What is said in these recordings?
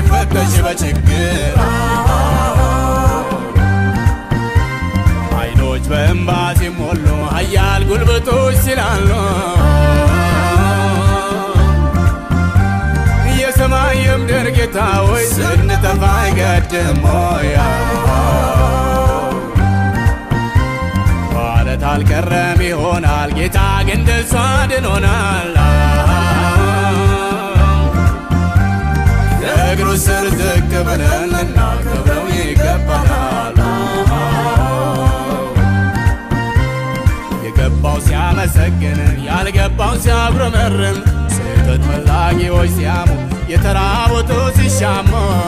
ሲፈተሽ በችግር አይኖች በእንባ ሲሞሉ ኃያል ጉልበቶች ሲላሉ የሰማይ የምድር ጌታ ሆይ ስንጠፋ አይገድሞያ ማለት አልቀረም ይሆናል ጌታ ግን ደርሶ አድኖናል እግሩ ስር ዝቅ ብለን ልናከብረው ይገባናል የገባው ሲያመሰግን ያልገባው ሲያጉረመርም ስህተት ፈላጊዎች ሲያሙ የተራቡት ሲሻሙ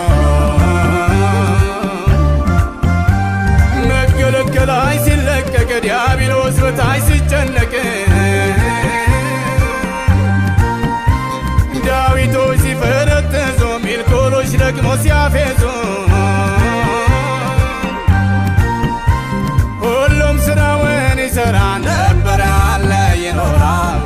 መገለገላይ ሲለቀቅ ዲያብሎስ በታች ሲጨነቅ ዳዊቶች ሲፈረጥዙ ሚልኮሎች ደግሞ ሲያፌዙ ሁሉም ስራውን ይሰራ ነበር አለ ይኖራል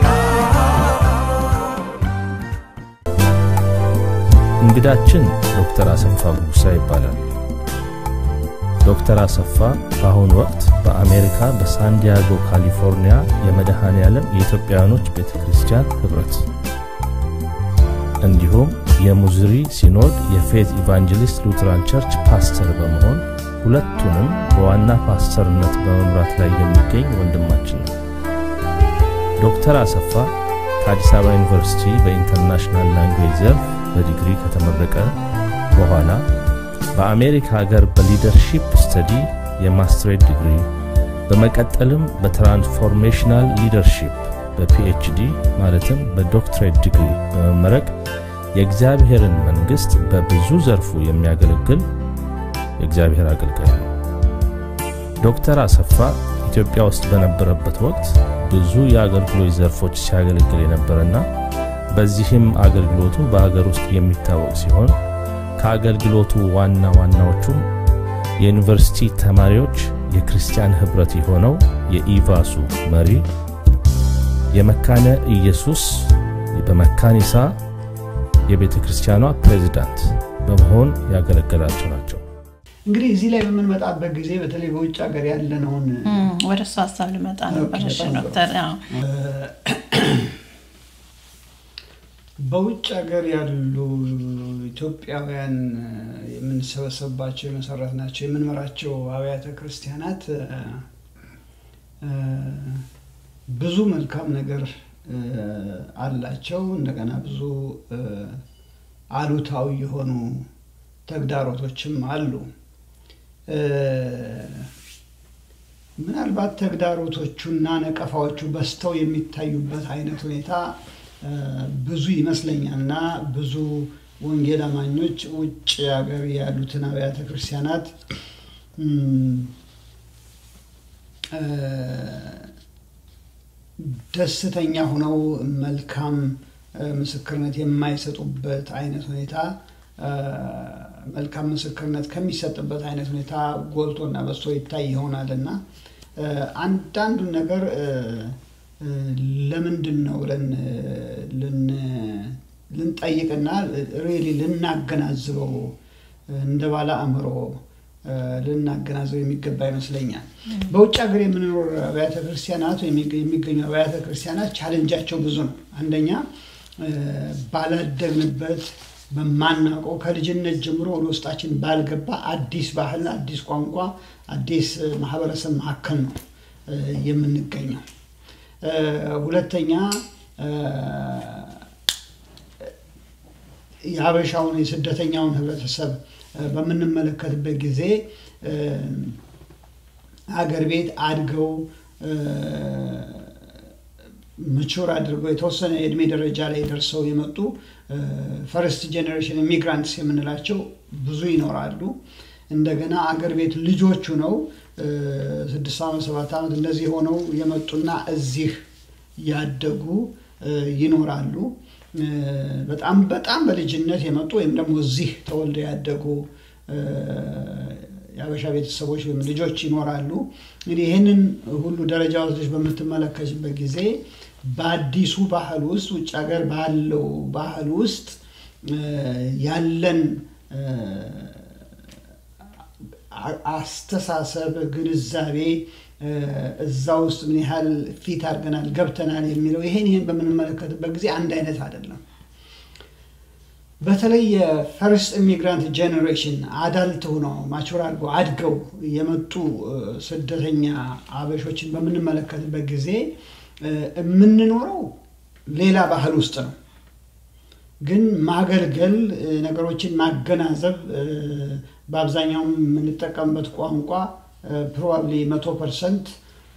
እንግዳችን ዶክተር አሰፋ ሙሳ ይባላል ዶክተር አሰፋ በአሁኑ ወቅት በአሜሪካ በሳን ዲያጎ ካሊፎርኒያ የመድኃኔዓለም የኢትዮጵያውያኖች ቤተክርስቲያን ህብረት እንዲሁም የሙዝሪ ሲኖድ የፌዝ ኢቫንጀሊስት ሉተራን ቸርች ፓስተር በመሆን ሁለቱንም በዋና ፓስተርነት በመምራት ላይ የሚገኝ ወንድማችን ነው ዶክተር አሰፋ ከአዲስ አበባ ዩኒቨርሲቲ በኢንተርናሽናል ላንጉዌጅ ዘርፍ በዲግሪ ከተመረቀ በኋላ በአሜሪካ ሀገር በሊደርሺፕ ስተዲ የማስተርስ ዲግሪ በመቀጠልም በትራንስፎርሜሽናል ሊደርሺፕ በፒኤችዲ ማለትም በዶክትሬት ዲግሪ በመመረቅ የእግዚአብሔርን መንግስት በብዙ ዘርፉ የሚያገለግል የእግዚአብሔር አገልጋይ ነው ዶክተር አሰፋ ኢትዮጵያ ውስጥ በነበረበት ወቅት ብዙ የአገልግሎት ዘርፎች ሲያገለግል የነበረና በዚህም አገልግሎቱ በአገር ውስጥ የሚታወቅ ሲሆን ከአገልግሎቱ ዋናዎቹም የዩኒቨርሲቲ ተማሪዎች የክርስቲያን ህብረት የሆነው የኢቫሱ መሪ የመካነ ኢየሱስ በመካኒሳ የቤተክርስቲያኗ ፕሬዝዳንት በመሆን ያገለገላቸው ናቸው እንግዲህ እዚህ ላይ በመንመጣበት ጊዜ በተለይ በውጭ ሀገር ያለነውን ወደ እሱ ሐሳብ ልመጣ ነበር እሺ ዶክተር በውጭ ሀገር ያሉ ኢትዮጵያውያን የምንሰበሰብባቸው የመሰረትናቸው የምንመራቸው አብያተ ክርስቲያናት ብዙ መልካም ነገር አላቸው እንደገና ብዙ አሉታዊ የሆኑ ተግዳሮቶችም አሉ ምናልባት ተግዳሮቶቹና ነቀፋዎቹ በስተው የሚታዩበት አይነት ሁኔታ ብዙ ይመስለኛልና ብዙ ወንጌል አማኞች ውጭ ሀገር ያሉትን አብያተ ክርስቲያናት ደስተኛ ሆነው መልካም ምስክርነት የማይሰጡበት አይነት ሁኔታ መልካም ምስክርነት ከሚሰጥበት አይነት ሁኔታ ጎልቶና በስቶ ይታይ ይሆናልና አንዳንዱ ነገር ለምንድነው ልንጠይቅና ሪሊ ልናገናዝበው እንደባላ አምሮ ልናገናዝበው የሚገባ ይመስለኛል በውጭ ሀገር የምንኖር አብያተ ክርስቲያናት የሚገኙ አብያተ ክርስቲያናት ቻሌንጃቸው ብዙ ነው አንደኛ ባላደግንበት በማናውቀው ከልጅነት ጀምሮ ወደ ውስጣችን ባልገባ አዲስ ባህል አዲስ ቋንቋ አዲስ ማህበረሰብ ማከል ነው የምንገኘው ሁለተኛ ያበሻውን የስደተኛውን ህብረተሰብ በመንመለከትበት ጊዜ ሀገር ቤት አድገው mature አድርገው የተወሰነ እድሜ ደረጃ ላይ ደርሰው የመጡ ፈርስት ጄነሬሽን ኢሚግራንትስ የምንላቸው ብዙ ይኖራሉ እንደገና አገር ቤት ልጆቹ ነው 6 ዓመት 7 ዓመት እንደዚህ ሆነው የመጡና እዚህ ያደጉ ይኖራሉ በጣም በልጅነት የመጡ ወይም ደግሞ እዚህ ተወልደው ያደጉ ያበሻ ቤተሰቦች ወይም ልጆች ይኖራሉ እንግዲህ ይሄንን ሁሉ ደረጃዎች በመተመለከችበት ጊዜ በአዲሱ ባህል ውስጥ ውጭ ሀገር ባለው ባህል ውስጥ ያለን አስተሳሰብ ግንዛቤ እዛው ውስጥ ምን ያህል ፊት አድርገናል ገብተናል የሚለው ይሄን በምንመለከትበት ጊዜ አንድ አይነት አይደለም በተለይ የፈርስት ኢሚግራንት ጄነሬሽን አዳልት ሆነው ማቹር አድገው የመጡ ስደተኛ አበሾችን በምንመለከትበት ጊዜ የምንኖረው ሌላ ባህል ውስጥ ነው ግን ማገልገል ነገሮችን ማገናዘብ በአብዛኛው የምንጠቀምበት ቋንቋ ፕሮባብሊ 100%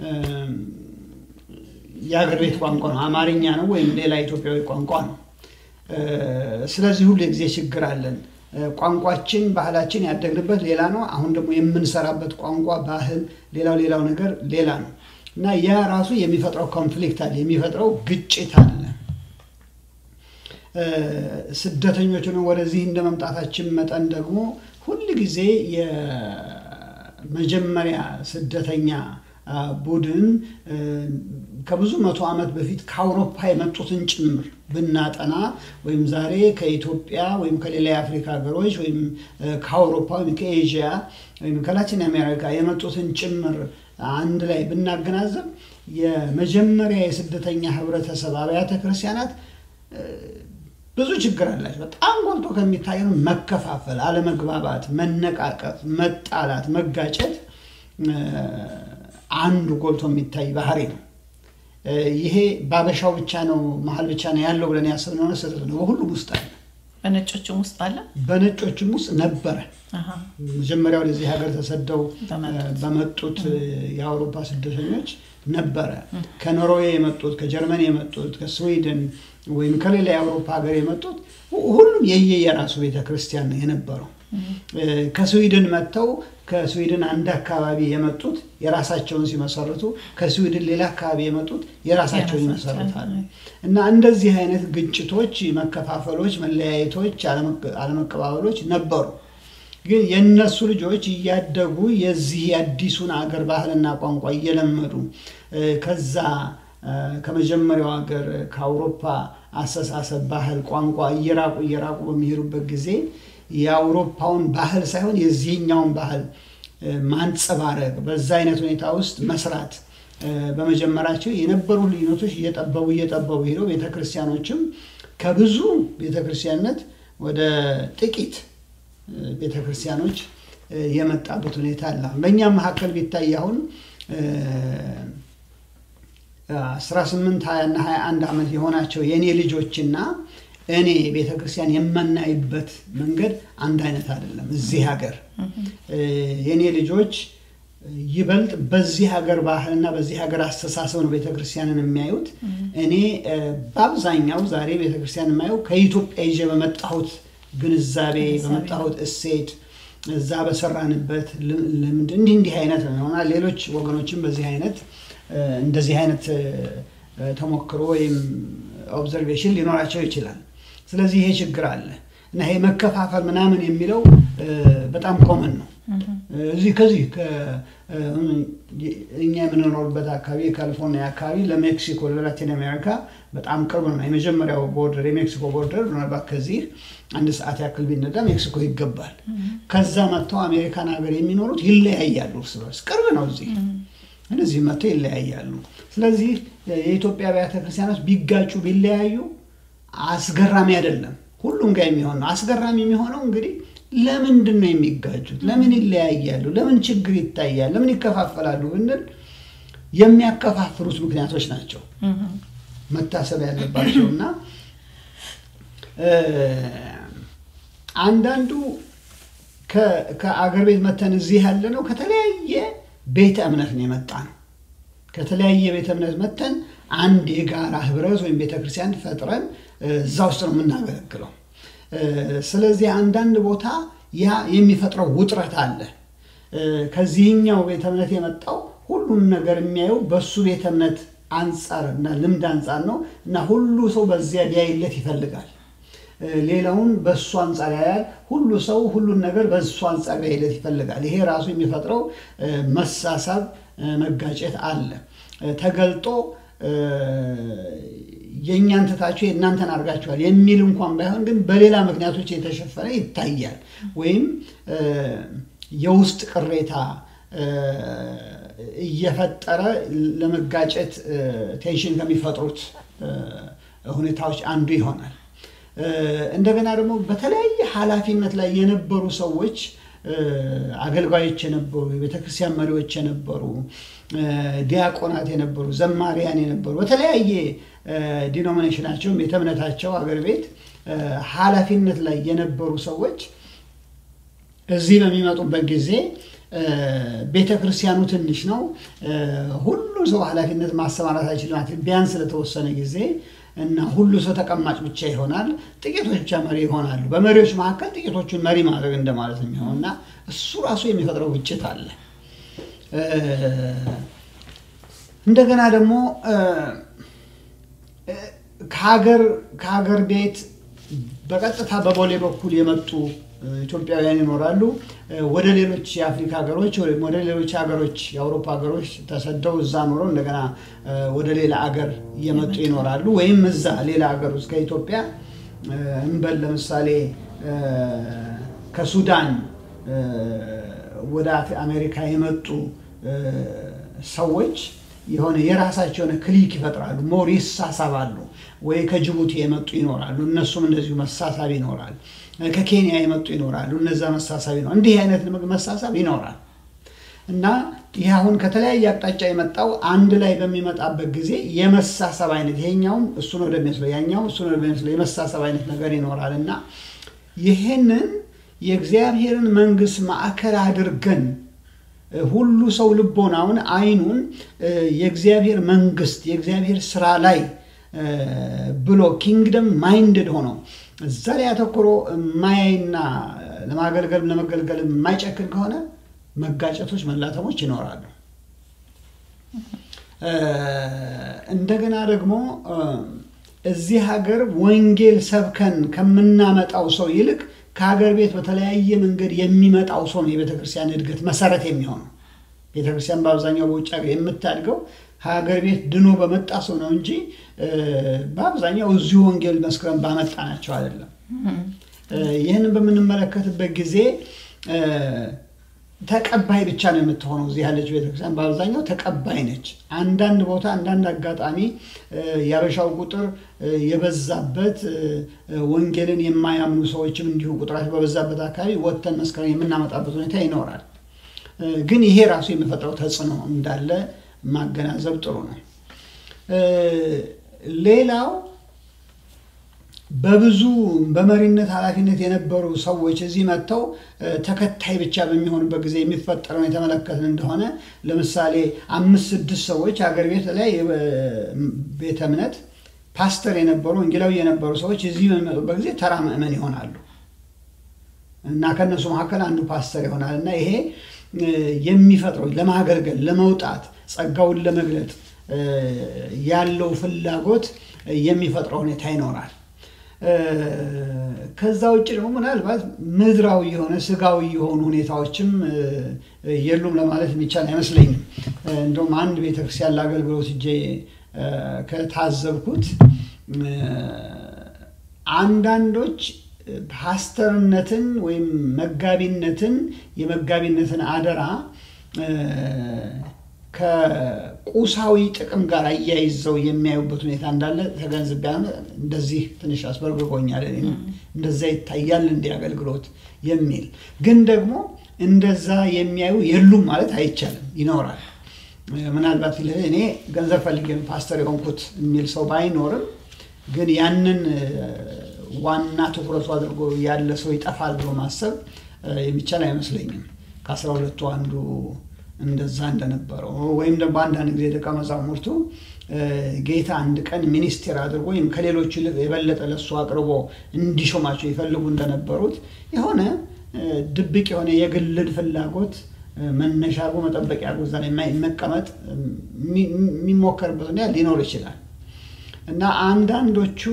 የአገር ቤት ቋንቋ ነው አማርኛ ነው ወይም ሌላ ኢትዮጵያዊ ቋንቋ ነው ስለዚህ ሁሉ ጊዜ ችግር አለን ቋንቋችን ባህላችን ያደግንበት ሌላ ነው አሁን ደግሞ የምንሰራበት ቋንቋ ባህል ሌላው ነገር ሌላ ነው እና ያ ራሱ የሚፈጥረው ኮንፍሊክት አለ የሚፈጥረው ግጭት አለ ስደተኞችን ወደዚህ እንደመምጣታችን መጠን ደግሞ ሁሉ ጊዜ የመጀመሪያ ስደተኛ ቡድን ከብዙ መቶ ዓመት በፊት ከአውሮፓ የመጡትን ጭምር ብናጠና ወይም ዛሬ ከኢትዮጵያ ወይም ከሌላ የአፍሪካ ሀገሮች ወይም ከአውሮፓ ወይም ከኤዥያ ወይም ከላቲን አሜሪካ የመጡትን ጭምር አንድ ላይ ብናገናዘብ የመጀመሪያ የስደተኛ ህብረተሰብ አብያተ ክርስቲያናት ብዙ ችግር አላቸው በጣም ጎልቶ ከሚታየው መከፋፈል አለመግባባት መነቃቀፍ መጣላት መጋጨት አንዱ ጎልቶ የሚታይ ባህሪ ነው ይሄ ባበሻው ብቻ ነው መሐል ብቻ ነው ያለው ብለን ያሰብነው ነው ነው ሁሉ ውስጥ አለ በነጮችም ውስጥ ነበረ መጀመሪያው ለዚህ ሀገር ተሰደው በመጡት የአውሮፓ ስደተኞች ነበረ ከኖርዌይ የመጡት ከጀርመን የመጡት ከስዊድን ወይም ከሌላ የአውሮፓ ሀገር የመጡት ሁሉም የየራሱ ቤተክርስቲያን ነው የነበረው ከስዊድን መጥተው ከስዊድን አንድ አካባቢ የመጡት የራሳቸውን ሲመሰርቱ ከስዊድን ሌላ አካባቢ የመጡት የራሳቸውን ይመሰርታሉ እና እንደዚህ አይነት ግጭቶች መከፋፈሎች መለያየቶች አለመቀባበሎች ነበሩ ግን የነሱ ልጆች ያደጉ የዚህ አዲሱን አገር ባህልና ቋንቋ እየለመዱ ከዛ ከመጀመሪያው ሀገር ከአውሮፓ አስተሳሰብ ባህል ቋንቋ እየራቁ በሚሄዱበት ጊዜ የአውሮፓውን ባህል ሳይሆን የዚህኛውን ባህል ማንጸባረቅ በዛ አይነት ሁኔታ ውስጥ መስራት በመጀመራቸው የነበሩ ልዩነቶች እየጠበቡ ሄደው ቤተክርስቲያኖችም ከብዙ ቤተክርስቲያንነት ወደ ጥቂት ቤተክርስቲያኖች የመጣበት ሁኔታ አለ በእኛ መሐከል ቢታይ አሁን 18 20 እና 21 ዓመት የሆናቸው የኔ ልጆችና እኔ ቤተክርስቲያን የማናይበት መንገድ አንድ አይነት አይደለም እዚህ ሀገር የኔ ልጆች ይበልጥ በዚህ ሀገር ባህልና በዚህ ሀገር አስተሳሰብ ነው ቤተክርስቲያንን የሚያዩት እኔ በአብዛኛው ዛሬ ቤተክርስቲያን የማየው ከኢትዮጵያ ይዤ በመጣሁት ግንዛቤ በመጣሁት እሴት እዛ በሰራንበት ልምድ እንዲህ አይነት ነውና ሌሎች ወገኖችም በዚህ አይነት እንደዚህ አይነት ተሞክሮ ወይም ኦብዘርቬሽን ሊኖራቸው ይችላል ስለዚህ ይሄ ችግር አለ እና ይሄ መከፋፈል ምናምን የሚለው በጣም ኮመን ነው እዚህ ከዚህ እኛ የምንኖርበት አካባቢ ካሊፎርኒያ አካባቢ ለሜክሲኮ ለላቲን አሜሪካ በጣም ቅርብ ነው የመጀመሪያው ቦርደር የሜክሲኮ ቦርደር ነው ከዚህ አንድ ሰዓት ያክል ቢነዳ ሜክሲኮ ይገባል ከዛ መጥተው አሜሪካን ሀገር የሚኖሩት ይለያያሉ እርስ ቅርብ ነው እዚህ እነዚህ መጥተው ይለያያሉ ስለዚህ የኢትዮጵያ አብያተ ክርስቲያኖች ቢጋጩ ቢለያዩ አስገራሚ አይደለም ሁሉም ጋር የሚሆን ነው አስገራሚ የሚሆነው እንግዲህ ለምንድን ነው የሚጋጩት ለምን ይለያያሉ ለምን ችግር ይታያል ለምን ይከፋፈላሉ እንል የሚያከፋፍሩት ምክንያቶች ናቸው መታሰብ ያለባቸውና አንዳንዱ ከአገር ቤት መተን እዚህ ያለ ነው ከተለያየ ቤተ እምነት ነው የመጣነው ከተለያየ ቤተ እምነት መተን አንድ የጋራ ህብረት ወይም ቤተክርስቲያን ፈጥረን እዛው ውስጥ ነው የምናገለግለው ስለዚህ አንዳንድ ቦታ ያ የሚፈጥረው ውጥረት አለ ከዚህኛው ቤተ እምነት የመጣው ሁሉን ነገር የሚያየው በሱ ቤተ እምነት አንፃርና ልምድ አንፃር ነው እና ሁሉ ሰው በዚያ ሊያይለት ይፈልጋል ሌላውን በሱ አንፃር ያያል ሁሉ ሰው ሁሉን ነገር በሱ አንፃር ያይለት ይፈልጋል ይሄ ራሱ የሚፈጥረው መሳሳብ መጋጨት አለ ተገልጦ የኛን ተታችሁ የናንተን አርጋችኋል የሚል እንኳን ባይሆን ግን በሌላ ምክንያቶች የተሸፈነ ይታያል ወይም የውስጥ ቅሬታ እየፈጠረ ለመጋጨት ቴንሽን ከሚፈጥሩት ሁኔታዎች አንዱ ይሆናል እንደገና ደግሞ በተለያየ ኃላፊነት ላይ የነበሩ ሰዎች አገልጋዮች የነበሩ የቤተክርስቲያን መሪዎች የነበሩ ዲያቆናት የነበሩ ዘማሪያን የነበሩ በተለያየ ዲኖሚኔሽናቸው ቤተእምነታቸው አገር ቤት ኃላፊነት ላይ የነበሩ ሰዎች እዚህ በሚመጡበት ጊዜ ቤተክርስቲያኑ ትንሽ ነው ሁሉ ሰው ኃላፊነት ማሰማራት አይችልም ቢያንስ ለተወሰነ ጊዜ እና ሁሉ ሰው ተቀማጭ ብቻ ይሆናል ጥቂቶች ብቻ መሪ ይሆናሉ በመሪዎች መካከል ጥቂቶቹን መሪ ማድረግ እንደማለት ነው የሚሆነውና እሱ ራሱ የሚፈጥረው ግጭት አለ እንደገና ደግሞ ከሀገር ቤት በቀጥታ በቦሌ በኩል የመጡ ኢትዮጵያውያን ይኖራሉ ወደ ሌሎች የአፍሪካ ሀገሮች ወደ ሌሎች ሀገሮች የአውሮፓ ሀገሮች ተሰደው እዛ ኖረው እንደገና ወደ ሌላ ሀገር የመጡ ይኖራሉ ወይም እዛ ሌላ ሀገር ውስጥ ከኢትዮጵያ እንበል ለምሳሌ ከሱዳን ወደ አሜሪካ የመጡ ሰዎች የሆነ የራሳቸውን ክሊክ ይፈጥራሉ ሞር ይሳሳባሉ ወይ ከጅቡቲ የመጡ ይኖራሉ እነሱም እንደዚሁ መሳሳብ ይኖራል ከኬንያ የመጡ ይኖራሉ እነዛ መሳሳብ ነው እንዲህ አይነት መሳሳብ ይኖራል እና ይሄ አሁን ከተለያየ አቅጣጫ የመጣው አንድ ላይ በሚመጣበት ጊዜ የመሳሳብ አይነት ይሄኛው እሱ ነው እንደሚመስለው ያኛው እሱ ነው እንደሚመስለው የመሳሳብ አይነት ነገር ይኖራልና ይሄንን የእግዚአብሔርን መንግስት ማዕከል አድርገን ሁሉ ሰው ልቦናውን አይኑን የእግዚአብሔር መንግስት የእግዚአብሔር ስራ ላይ ብሎ ኪንግደም ማይንድድ ሆኖ እዛ ላይ አተኩሮ ማያይና ለመገልገል የማይጨክን ከሆነ መጋጨቶች መላተሞች ይኖራሉ እንደገና ደግሞ እዚህ ሀገር ወንጌል ሰብከን ከምናመጣው ሰው ይልቅ ከሀገር ቤት በተለያየ መንገድ የሚመጣው ሰው የቤተክርስቲያን እድገት መሰረት የሚሆነው ቤተክርስቲያን በአብዛኛው በውጭ ሀገር የምታድገው ሀገር ቤት ድኖ በመጣ ሰው ነው እንጂ በአብዛኛው እዚሁ ወንጌል መስክረን ባመጣናቸው አይደለም ይሄንን በምንመለከትበት ጊዜ ተቀባይ ብቻ ነው የምትሆነው እዚህ ያለች ቤተክርስቲያን በአብዛኛው ተቀባይ ነች አንዳንድ ቦታ አንዳንድ አጋጣሚ ያበሻው ቁጥር የበዛበት ወንጌልን የማያምኑ ሰዎችም እንዲሁ ቁጥራቸው በበዛበት አካባቢ ወጥተን መስክረን የምናመጣበት ሁኔታ ይኖራል ግን ይሄ ራሱ የሚፈጥረው ተጽዕኖ እንዳለ ማገናዘብ ጥሩ ነው ሌላው በብዙ በመሪነት ኃላፊነት የነበሩ ሰዎች እዚህ መጥተው ተከታይ ብቻ በሚሆኑበት ጊዜ የሚፈጠረው የተመለከትን እንደሆነ ለምሳሌ 5-6 ሰዎች ሀገር ቤት ላይ ቤተ እምነት ፓስተር የነበሩ ወንጌላዊ የነበሩ ሰዎች እዚህ በሚመጡበት ጊዜ ተራ ምእመን ይሆናሉ እና ከነሱ መካከል አንዱ ፓስተር ይሆናልና ይሄ የሚፈጥረው ለማገልገል ለመውጣት ጸጋውን ለመግለጥ ያለው ፍላጎት የሚፈጥረው ሁኔታ ይኖራል ከዛ ውጭ ደግሞ ምናልባት ምድራዊ የሆነ ስጋዊ የሆኑ ሁኔታዎችም የሉም ለማለት የሚቻል አይመስለኝም እንደውም አንድ ቤተክርስቲያን ለአገልግሎት እጄ ከታዘብኩት አንዳንዶች ፓስተርነትን ወይም መጋቢነትን የመጋቢነትን አደራ ከቁሳዊ ጥቅም ጋር አያይዘው የሚያዩበት ሁኔታ እንዳለ ተገንዝቤያለሁ እንደዚህ ትንሽ አስበርግጎኛል እንደዛ ይታያል እንዲያገልግሎት የሚል ግን ደግሞ እንደዛ የሚያዩ የሉም ማለት አይቻልም ይኖራል ምናልባት እኔ ገንዘብ ፈልጌ ፓስተር የሆንኩት የሚል ሰው ባይኖርም ግን ያንን ዋና ትኩረቱ አድርጎ ያለ ሰው ይጠፋል ብሎ ማሰብ የሚቻል አይመስለኝም ከ12ቱ አንዱ እንደዛ እንደነበረው ወይም ደግሞ አንዳንድ ጊዜ ደቀ መዛሙርቱ ጌታ አንድ ቀን ሚኒስትር አድርጎ ወይም ከሌሎች የበለጠ ለሱ አቅርቦ እንዲሾማቸው ይፈልጉ እንደነበሩት የሆነ ድብቅ የሆነ የግልድ ፍላጎት መነሻ አርጎ መጠበቂያ አርጎ እዛ ላይ መቀመጥ የሚሞከርበት ሁኔታ ሊኖር ይችላል እና አንዳንዶቹ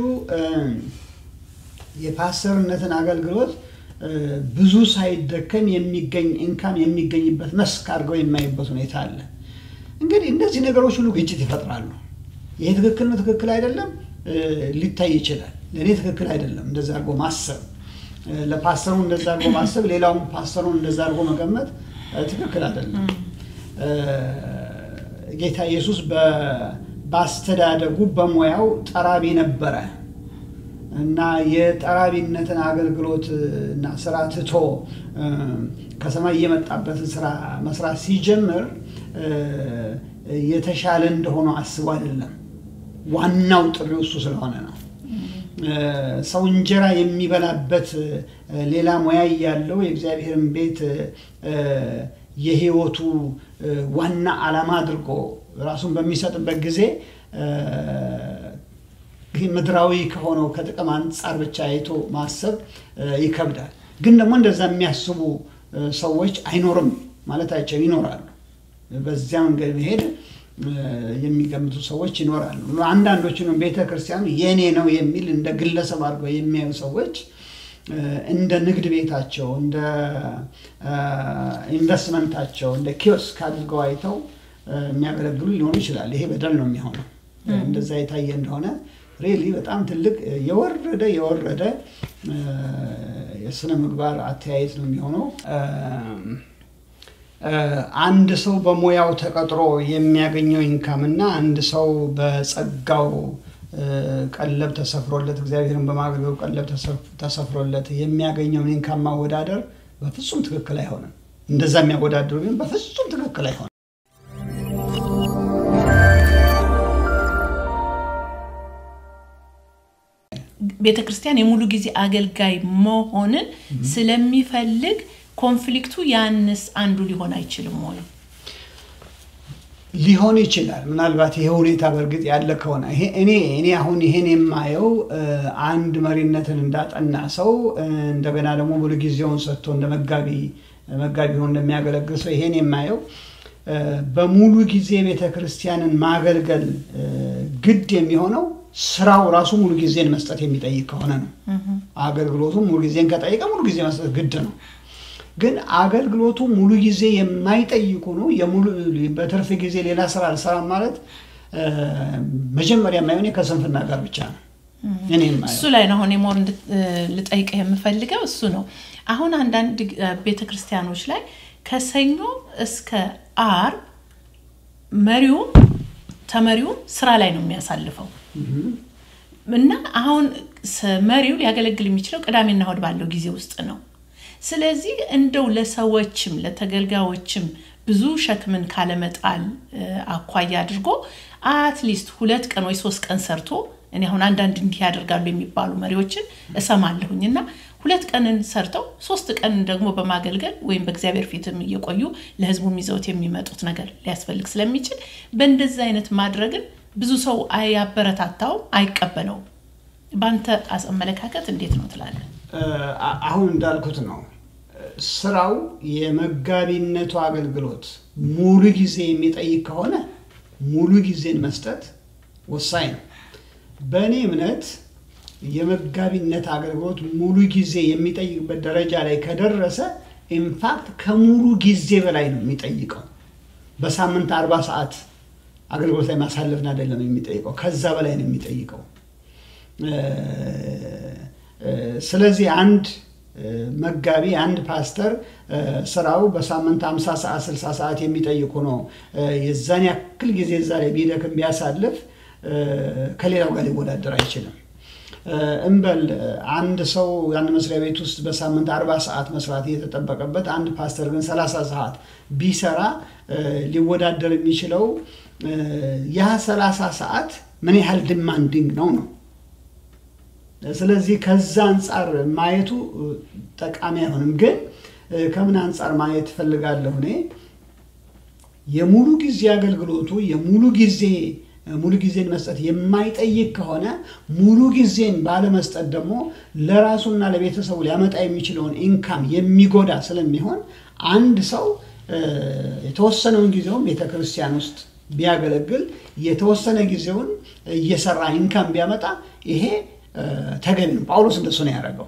የፓስተርነትን አገልግሎት ብዙ ሳይደከም የሚገኝ ኢንካም የሚገኝበት መስክ አድርገው የማይበት ሁኔታ አለ እንግዲህ እነዚህ ነገሮች ሁሉ ግጭት ይፈጥራሉ ይሄ ትክክል አይደለም ሊታይ ይችላል ለኔ ትክክል አይደለም እንደዛ አርጎ ማሰብ ለፓስተሩ እንደዛ አርጎ ማሰብ ሌላውም ፓስተሩን እንደዛ አርጎ መገመት ትክክል አይደለም ጌታ ኢየሱስ በአስተዳደጉ በሞያው ጠራቢ ነበረ እና የጠራቢነትን አገልግሎት እና ስራ ትቶ ከሰማይ የመጣበትን ስራ መስራት ሲጀምር የተሻለ እንደሆነ አስቦ አይደለም ዋናው ጥሪው እሱ ስለሆነ ነው ሰው እንጀራ የሚበላበት ሌላ ሞያ ያለው የእግዚአብሔርን ቤት የህይወቱ ዋና ዓላማ አድርጎ ራሱን በሚሰጥበት ጊዜ ምድራዊ ከሆነው ከጥቅም አንፃር ብቻ አይቶ ማሰብ ይከብዳል ግን ደግሞ እንደዛ የሚያስቡ ሰዎች አይኖርም ማለት አይቻልም ይኖራሉ በዚያ መንገድ መሄድ የሚገምቱ ሰዎች ይኖራሉ አንዳንዶቹም ቤተክርስቲያኑ የኔ ነው የሚል እንደ ግለሰብ አድርገው የሚያዩ ሰዎች እንደ ንግድ ቤታቸው እንደ ኢንቨስትመንታቸው እንደ ኪዮስክ አድርገው አይተው የሚያገለግሉ ሊሆኑ ይችላል ይሄ በደል ነው የሚሆነው እንደዛ የታየ እንደሆነ ሪሊ በጣም ትልቅ የወረደ የስነ ምግባር አተያየት ነው የሚሆነው አንድ ሰው በሞያው ተቀጥሮ የሚያገኘው ኢንካም እና አንድ ሰው በጸጋው ቀለብ ተሰፍሮለት እግዚአብሔርን በማገልገል ቀለብ ተሰፍሮለት የሚያገኘው ኢንካም ማወዳደር በፍጹም ትክክል አይሆንም እንደዛ የሚያወዳድሩ ግን በፍጹም ትክክል አይሆንም ቤተክርስቲያን የሙሉ ጊዜ አገልጋይ መሆንን ስለሚፈልግ ኮንፍሊክቱ ያንስ አንዱ ሊሆን አይችልም ወይ ሊሆን ይችላል ምናልባት ይሄ ሁኔታ በርግጥ ያለ ከሆነ እኔ አሁን ይሄን የማየው አንድ መሪነትን እንዳጠና ሰው እንደገና ደግሞ ሙሉ ጊዜውን ሰጥቶ እንደመጋቢ ሆኖ እንደሚያገለግል ሰው ይሄን የማየው በሙሉ ጊዜ ቤተክርስቲያንን ማገልገል ግድ የሚሆነው ስራው ራሱ ሙሉ ጊዜን መስጠት የሚጠይቅ ከሆነ ነው አገልግሎቱ ሙሉ ጊዜን ከጠየቀ ሙሉ ጊዜ መስጠት ግድ ነው ግን አገልግሎቱ ሙሉ ጊዜ የማይጠይቁ ነው የሙሉ በትርፍ ጊዜ ሌላ ስራ አልሰራም ማለት መጀመሪያ ማይሆን ከሰንፍና ጋር ብቻ ነው እኔም እሱ ላይ ነው ሆነ ሞር ልጠይቅ የምፈልገው እሱ ነው አሁን አንዳንድ ቤተክርስቲያኖች ላይ ከሰኞ እስከ ዓርብ ተመሪው ስራ ላይ ነው የሚያሳልፈው እና አሁን መሪው ሊያገለግል የሚችለው ቅዳሜና እሁድ ባለው ጊዜ ውስጥ ነው ስለዚህ እንደው ለሰዎችም ለተገልጋዮችም ብዙ ሸክምን ካለመጣል አኳያ አድርጎ አትሊስት 2 ቀን ወይ 3 ቀን ሰርቶ እኔ አሁን አንዳንድ እንዲህ ያደርጋሉ የሚባሉ መሪዎችን እሰማለሁኝና 2 ቀንን ሰርተው 3 ቀን ደግሞ በማገልገል ወይም በእግዚአብሔር ፊትም እየቆዩ ለህዝቡ የሚዘውት የሚመጡት ነገር ሊያስፈልግ ስለሚችል በእንደዚህ አይነት ማድረግን ብዙ ሰው አያበረታታው አይቀበለው ባንተ አመለካከት እንዴት ነው ትላለህ አሁን እንዳልኩት ነው ስራው የመጋቢነቱ አገልግሎት ሙሉ ጊዜ የሚጠይቅ ከሆነ ሙሉ ጊዜን መስጠት ወሳኝ ነው በእኔ እምነት የመጋቢነት አገልግሎት ሙሉ ጊዜ የሚጠይቅበት ደረጃ ላይ ከደረሰ ኢንፋክት ከሙሉ ጊዜ በላይ ነው የሚጠይቀው በሳምንት 40 ሰዓት አገልግሎት ላይ ማሳለፍና አይደለም የሚጠይቀው ከዛ በላይ ነው የሚጠይቀው ስለዚህ አንድ መጋቢ አንድ ፓስተር ስራው በሳምንት 50 ሰዓት 60 ሰዓት የሚጠይቁ ነው የዛን ያክል ጊዜ ዛሬ ቢደክም ቢያሳልፍ ከሌላው ጋር ሊወዳደር አይችልም እንበል አንድ ሰው አንድ መስሪያ ቤት ውስጥ በሳምንት 40 ሰዓት መስራት እየተጠበቀበት አንድ ፓስተር ግን 30 ሰዓት ቢሰራ ሊወዳደር የሚችለው ያ 30 ሰዓት ምን ያህል ዲማንዲንግ ነው ስለዚህ ከዛ አንፃር ማየቱ ጠቃሚ አይሆንም ግን ከምን አንፃር ማየት ፈልጋለሁ እኔ የሙሉ ጊዜ አገልግሎቱ የሙሉ ጊዜን መስጠት የማይጠይቅ ከሆነ ሙሉ ጊዜን ባለ መስጠት ደግሞ ለራሱና ለቤተሰቡ ሊያመጣ የሚችለውን ኢንካም የሚጎዳ ስለሚሆን አንድ ሰው የተወሰነውን ጊዜውን ቤተክርስቲያን ውስጥ ቢያገለግል የተወሰነ ጊዜውን እየሰራ ኢንካም ቢያመጣ ይሄ ተገቢ ነው ጳውሎስ እንደሱ ነው ያደረገው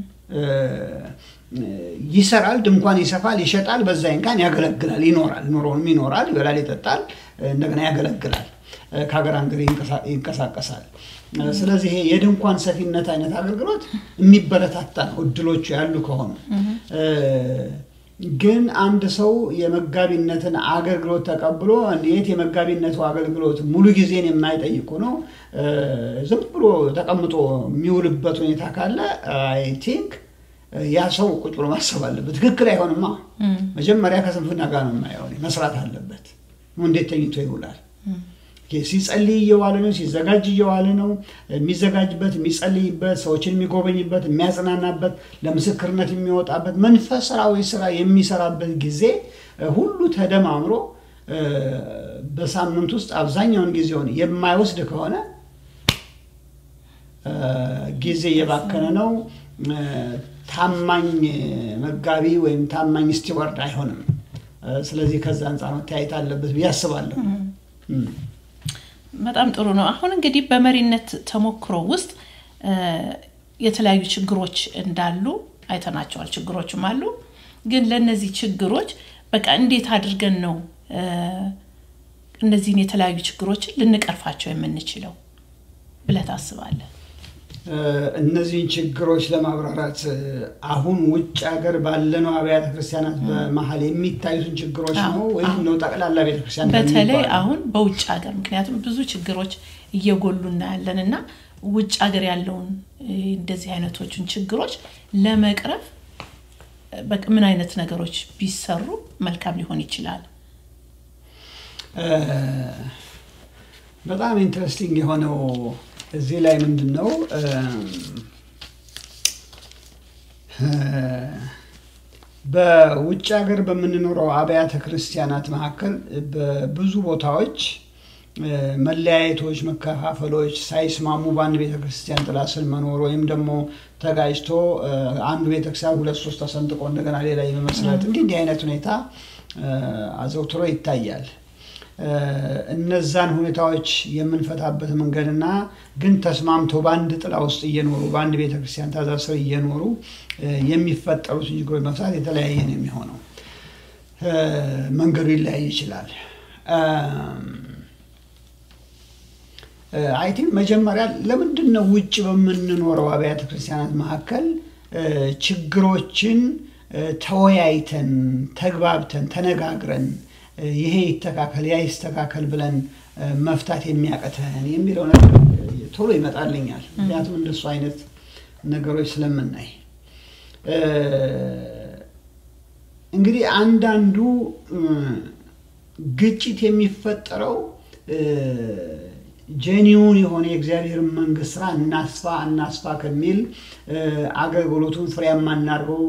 ይሰራል ድንኳን ይሰፋል ይሸጣል በዛ ኢንካም ያገለግላል ይኖራል ኑሮውን ይኖራል ይበላል ይጠጣል እንደገና ያገለግላል ከሀገር አንገር ይንቀሳቀሳል። ስለዚህ የድንኳን ሰፊነት አይነት አገልግሎት የሚበረታታ ነው እድሎቹ ያሉ ከሆነ። ግን አንድ ሰው የመጋቢነትን አገልግሎት ተቀብሎ እንዴት የመጋቢነቱ አገልግሎት ሙሉ ጊዜን የማይጠይቁ ነው ዝም ብሎ ተቀምጦ የሚውልበት ሁኔታ ካለ አይ ቲንክ ያ ሰው ቁጭ ብሎ ማሰብ አለበት። ትክክል አይሆንማ። መጀመሪያ ከስንፍና ጋር ነው የማይሆነው፣ መስራት አለበት። እንዴት ተኝቶ ይውላል? ሲጸልይ እየዋለ ነው፣ ሲዘጋጅ እየዋለ ነው። የሚዘጋጅበት፣ የሚጸልይበት፣ ሰዎችን የሚጎበኝበት፣ የሚያጽናናበት፣ ለምስክርነት የሚወጣበት መንፈሳዊ ስራ የሚሰራበት ጊዜ ሁሉ ተደማምሮ በሳምንት ውስጥ አብዛኛውን ጊዜውን የማይወስድ ከሆነ ጊዜ የባከነ ነው። ታማኝ መጋቢ ወይም ታማኝ ስቲዋርድ አይሆንም። ስለዚህ ከዛ አንፃር መታየት አለበት ብዬ አስባለሁ። በጣም ጥሩ ነው። አሁን እንግዲህ በመሪነት ተሞክሮ ውስጥ የተለያዩ ችግሮች እንዳሉ አይተናቸዋል። ችግሮችም አሉ። ግን ለነዚህ ችግሮች በቃ እንዴት አድርገን ነው እነዚህን የተለያዩ ችግሮችን ልንቀርፋቸው የምንችለው ብለህ ታስባለህ? እነዚህን ችግሮች ለማብራራት አሁን ውጭ ሀገር ባለነው አብያተ ክርስቲያናት በመሃል የሚታዩትን ችግሮች ነው ወይስ ነው ጠቅላላ ቤተ ክርስቲያን? በተለይ አሁን በውጭ ሀገር ምክንያቱም ብዙ ችግሮች እየጎሉና ያለንና ውጭ ሀገር ያለውን እንደዚህ አይነቶችን ችግሮች ለመቅረፍ በቃ ምን አይነት ነገሮች ቢሰሩ መልካም ሊሆን ይችላል? በጣም ኢንትረስቲንግ የሆነው እዚህ ላይ ምንድነው በውጭ ሀገር በመንኖረው አብያተ ክርስቲያናት መካከል በብዙ ቦታዎች መለያየቶች፣ መከፋፈሎች ሳይስማሙ በአንድ ቤተክርስቲያን ጥላ ስር መኖር ወይም ደግሞ ተጋጭቶ አንዱ ቤተክርስቲያን ሁለት ሶስት ተሰንጥቆ እንደገና ሌላ የመመስረት እንዲህ አይነት ሁኔታ አዘውትሮ ይታያል። እነዛን ሁኔታዎች የምንፈታበት መንገድና ግን ተስማምቶ በአንድ ጥላ ውስጥ እየኖሩ በአንድ ቤተክርስቲያን ታዛዝ ስር እየኖሩ የሚፈጠሩት ችግሮች መፍታት የተለያየ ነው የሚሆነው። መንገዱ ይለያይ ይችላል። አይ ቲንክ መጀመሪያ ለምንድነው ውጭ በመንኖረው አብያተ ክርስቲያናት መካከል ችግሮችን ተወያይተን ተግባብተን ተነጋግረን ይሄ ይተካከል ያ ይስተካከል ብለን መፍታት የሚያቀተን የሚለው ነገር ቶሎ ይመጣልኛል። ምክንያቱም እንደሱ አይነት ነገሮች ስለምናይ እንግዲህ አንዳንዱ ግጭት የሚፈጠረው ጄኒውን የሆነ የእግዚአብሔር መንግስት ስራ እናስፋ ከሚል አገልግሎቱን ፍሬያማ እናርገው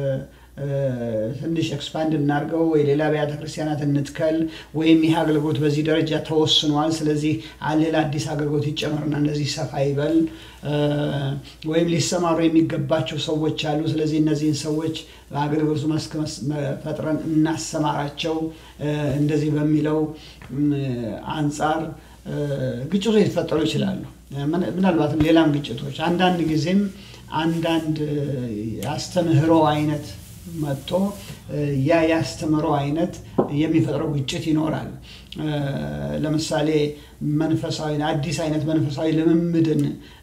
ትንሽ ኤክስፓንድ እናርገው ወይ ሌላ አብያተ ክርስቲያናት እንትከል ወይም ይሄ አገልግሎት በዚህ ደረጃ ተወስኗል ስለዚህ ሌላ አዲስ አገልግሎት ይጨመርና እንደዚህ ሰፋ ይበል ወይም ሊሰማሩ የሚገባቸው ሰዎች አሉ ስለዚህ እነዚህን ሰዎች አገልግሎቱ መስክ ፈጥረን እናሰማራቸው እንደዚህ በሚለው አንፃር ግጭቶች ይፈጠሩ ይችላሉ። ምናልባትም ሌላም ግጭቶች አንዳንድ ጊዜም አንዳንድ ያስተምህሮ አይነት መጥቶ ያ ያስተምህሮ አይነት የሚፈጥረው ግጭት ይኖራል። ለምሳሌ መንፈሳዊ አዲስ አይነት መንፈሳዊ ልምምድን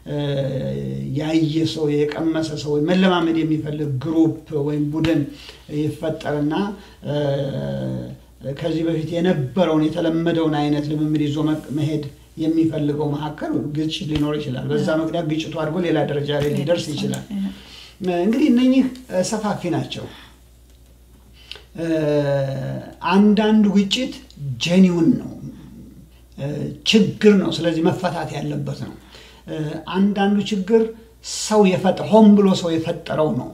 ያየ ሰው የቀመሰ ሰው መለማመድ የሚፈልግ ግሩፕ ወይም ቡድን ይፈጠርና ከዚህ በፊት የነበረውን የተለመደውን አይነት ልምምድ ይዞ መሄድ የሚፈልገው መሐከል ግጭት ሊኖር ይችላል። በዛ ምክንያት ግጭቱ አድርጎ ሌላ ደረጃ ላይ ሊደርስ ይችላል። እንግዲህ እነኚህ ሰፋፊ ናቸው። አንዳንዱ ግጭት ጄኒውን ነው ችግር ነው ስለዚህ መፈታት ያለበት ነው። አንዳንዱ ችግር ሰው ሆን ብሎ ሰው የፈጠረው ነው።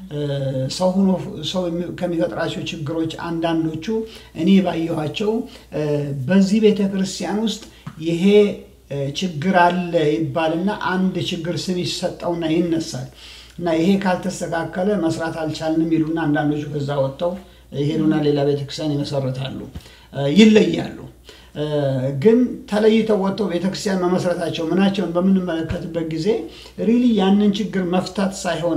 ሰው ከሚፈጥራቸው ችግሮች አንዳንዶቹ እኔ ባየኋቸው በዚህ ቤተክርስቲያን ውስጥ ይሄ ችግር አለ ይባልና አንድ ችግር ስም ይሰጠውና ይነሳል እና ይሄ ካልተስተካከለ መስራት አልቻልንም ይሉና አንዳንዶቹ ከዛ ወጥተው ይሄዱና ሌላ ቤተክርስቲያን ይመሰርታሉ ይለያሉ። ግን ተለይተው ወጥተው ቤተክርስቲያን መመስረታቸው ምናቸውን በምንመለከትበት ጊዜ ሪሊ ያንን ችግር መፍታት ሳይሆን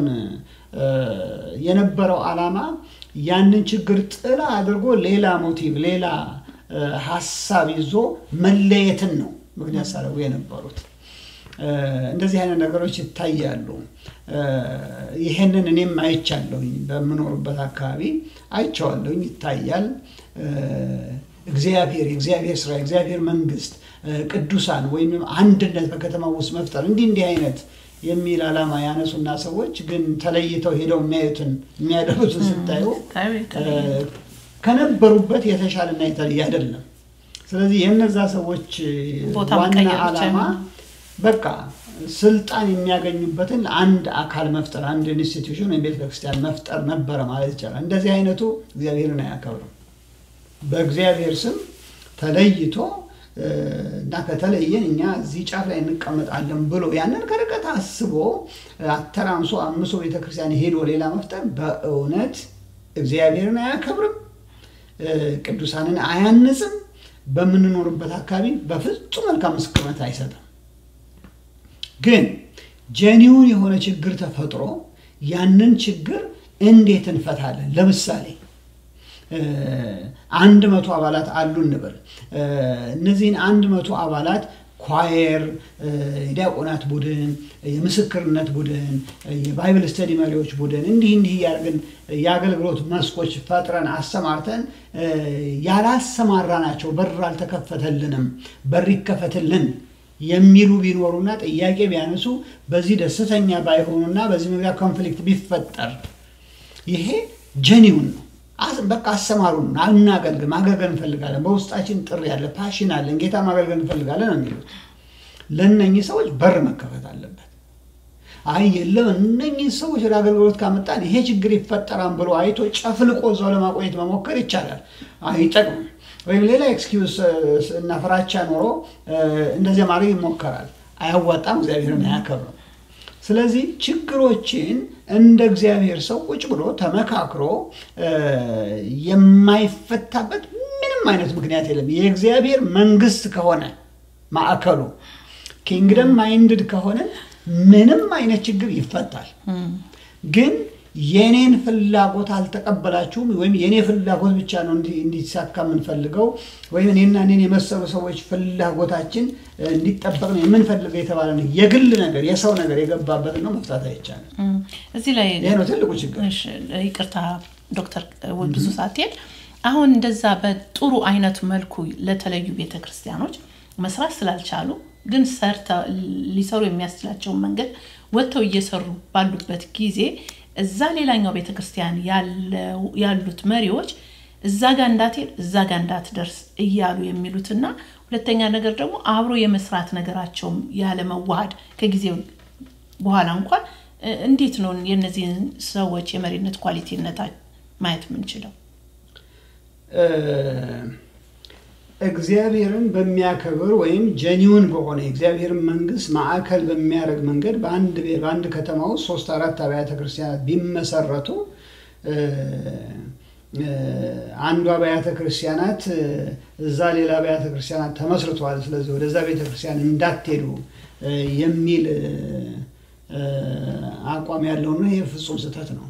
የነበረው ዓላማ ያንን ችግር ጥላ አድርጎ ሌላ ሞቲቭ ሌላ ሐሳብ ይዞ መለየትን ነው ምክንያት ሳረው የነበሩት እንደዚህ አይነት ነገሮች ይታያሉ ይሄንን እኔም አይቻለሁኝ በመኖርበት አካባቢ አይቻለሁኝ ይታያል እግዚአብሔር ስራ እግዚአብሔር መንግስት ቅዱሳን ወይም አንድነት በከተማው ውስጥ መፍጠር እንዲህ አይነት የሚል ዓላማ ያነሱና ሰዎች ግን ተለይተው ሄደው የሚያደርጉትን ስታዩ ከነበሩበት የተሻለና የተለየ አይደለም ስለዚህ የነዛ ሰዎች ዋና ዓላማ በቃ ስልጣን የሚያገኙበትን አንድ አካል መፍጠር አንድ ኢንስቲትዩሽን ወይ ቤተክርስቲያን መፍጠር ነበር ማለት ይቻላል እንደዚህ አይነቱ እግዚአብሔርን አያከብርም በእግዚአብሔር ስም ተለይቶ እና ከተለየን እኛ እዚህ ጫፍ ላይ እንቀመጣለን ብሎ ያንን ከርቀት አስቦ አተራምሶ አምሶ ቤተክርስቲያን ሄዶ ሌላ መፍጠር በእውነት እግዚአብሔርን አያከብርም ቅዱሳንን አያንጽም በመንኖርበት አካባቢ በፍጹም መልካም ምስክርነት አይሰጥም ግን ጀኒውን የሆነ ችግር ተፈጥሮ ያንን ችግር እንዴት እንፈታለን ለምሳሌ 100 አባላት አሉ እንበል እነዚህን 100 አባላት ኳየር ዲያቆናት ቡድን የምስክርነት ቡድን የባይብል ስተዲ መሪዎች ቡድን እንዲህ ያርገን ያገልግሎት መስኮች ፈጥረን አሰማርተን ያላሰማራናቸው በር አልተከፈተልንም በር ይከፈተልን የሚሉ ቢኖሩና ጥያቄ ቢያነሱ በዚህ ደስተኛ ባይሆኑና በዚህ ምክንያት ኮንፍሊክት ቢፈጠር ይሄ ጀኒውን ነው በቃ አሰማሩን አናገልግል ማገልገል እንፈልጋለን በውስጣችን ጥሪ ያለ ፓሽን አለን ጌታ ማገልገል እንፈልጋለን እንዴት ለነኚህ ሰዎች በር መከፈት አለበት አይ የለም እነኚህ ሰዎች ለአገልግሎት ካመጣን ይሄ ችግር ይፈጠራል ብሎ አይቶ ጨፍልቆ ዘው ለማቆየት መሞከር ይቻላል አይጠቅም ወይም ሌላ ኤክስኪውዝ እና ፍራቻ ኖሮ እንደዚህ ማድረግ ይሞከራል አያዋጣም እግዚአብሔርን አያከብርም ስለዚህ ችግሮችን እንደ እግዚአብሔር ሰው ቁጭ ብሎ ተመካክሮ የማይፈታበት ምንም አይነት ምክንያት የለም የእግዚአብሔር መንግስት ከሆነ ማዕከሉ ኪንግደም ማይንድድ ከሆነ ምንም አይነት ችግር ይፈታል ግን የኔን ፍላጎት አልተቀበላችሁም ወይም የኔ ፍላጎት ብቻ ነው እንዲሳካ ምንፈልገው ወይም እኔን የመሰሉ ሰዎች ፍላጎታችን እንዲጠበቅ ነው የምንፈልገው የተባለ ነው የግል ነገር የሰው ነገር የገባበት ነው መፍታት አይቻልም እዚህ ላይ ነው ትልቁ ችግር እሺ ይቅርታ ዶክተር ወብዙ ሳትል አሁን እንደዛ በጥሩ አይነት መልኩ ለተለዩ ቤተክርስቲያኖች መስራት ስላልቻሉ ግን ሊሰሩ የሚያስችላቸው መንገድ ወጥተው እየሰሩ ባሉበት ጊዜ እዛ ሌላኛው ቤተክርስቲያን ያሉት መሪዎች እዛ ጋር እንዳትሄድ እዛ ጋር እንዳትደርስ እያሉ የሚሉትና ሁለተኛ ነገር ደግሞ አብሮ የመስራት ነገራቸው ያለ መዋሃድ ከጊዜው በኋላ እንኳን እንዴት ነው የነዚህ ሰዎች የመሪነት ኳሊቲነት ማየት ምንችለው እግዚአብሔርን በሚያከብር ወይም ጀኒውን በሆነ እግዚአብሔርን መንግስት ማዕከል በሚያደርግ መንገድ በአንድ ከተማው 3-4 አብያተ ክርስቲያናት ቢመሰረቱ አንዱ አብያተ ክርስቲያናት እዛ ሌላ አብያተ ክርስቲያናት ተመስርተዋል ስለዚህ ወደዛ ቤተ ክርስቲያን እንዳትሄዱ የሚል አቋም ያለው ነው ይሄ ፍጹም ስህተት ነው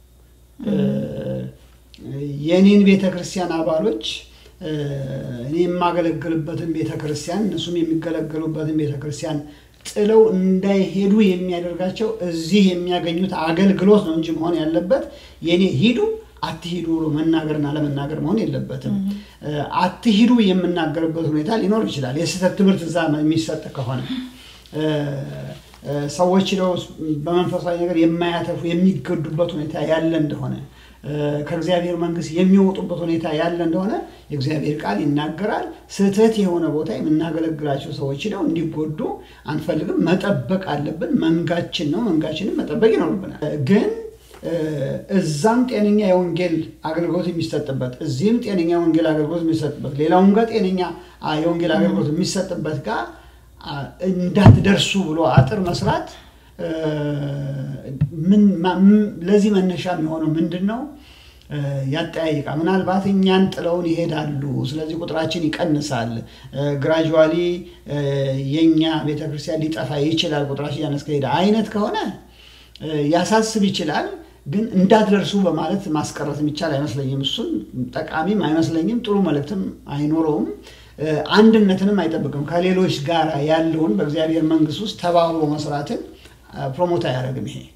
የኔን ቤተ ክርስቲያን አባሎች እኔ የማገለግልበትን ቤተክርስቲያን እነሱም የሚገለገሉበትን ቤተክርስቲያን ጥለው እንዳይሄዱ የሚያደርጋቸው እዚህ የሚያገኙት አገልግሎት ነው እንጂ መሆን ያለበት የኔ ሂዱ አትሂዱ ብሎ መናገርና ለመናገር መሆን የለበትም አትሂዱ የምናገርበት ሁኔታ ሊኖር ይችላል የስህተት ትምህርት እዛ የሚሰጥ ከሆነ ሰዎች ነው በመንፈሳዊ ነገር የማያተፉ የሚገዱበት ሁኔታ ያለ እንደሆነ ከእግዚአብሔር መንግስት የሚወጡበት ሁኔታ ያለ እንደሆነ የእግዚአብሔር ቃል ይናገራል ስህተት የሆነ ቦታ የምናገለግላቸው ሰዎች ነው እንዲጎዱ አንፈልግም መጠበቅ አለብን መንጋችን ነው መንጋችንን መጠበቅ ይኖርብናል ግን እዛም ጤነኛ የወንጌል አገልግሎት የሚሰጥበት እዚህም ጤነኛ የወንጌል አገልግሎት የሚሰጥበት ሌላውም ጋር ጤነኛ የወንጌል አገልግሎት የሚሰጥበት ጋር እንዳትደርሱ ብሎ አጥር መስራት ለዚህ መነሻ የሚሆነው ምንድነው ያጠያይቃ ምናልባት እኛን ጥለውን ይሄዳሉ ስለዚህ ቁጥራችን ይቀንሳል ግራጁዋሊ የኛ ቤተክርስቲያን ሊጠፋ ይችላል ቁጥራችን ያነስከ ሄዳ አይነት ከሆነ ያሳስብ ይችላል ግን እንዳትደርሱ በማለት ማስቀረት የሚቻል አይመስለኝም እሱን ጠቃሚም አይመስለኝም ጥሩ መልእክትም አይኖረውም አንድነትንም አይጠብቅም። ከሌሎች ጋር ያለውን በእግዚአብሔር መንግስት ውስጥ ተባብሮ መስራትን ፕሮሞት አያደርግም። ይሄ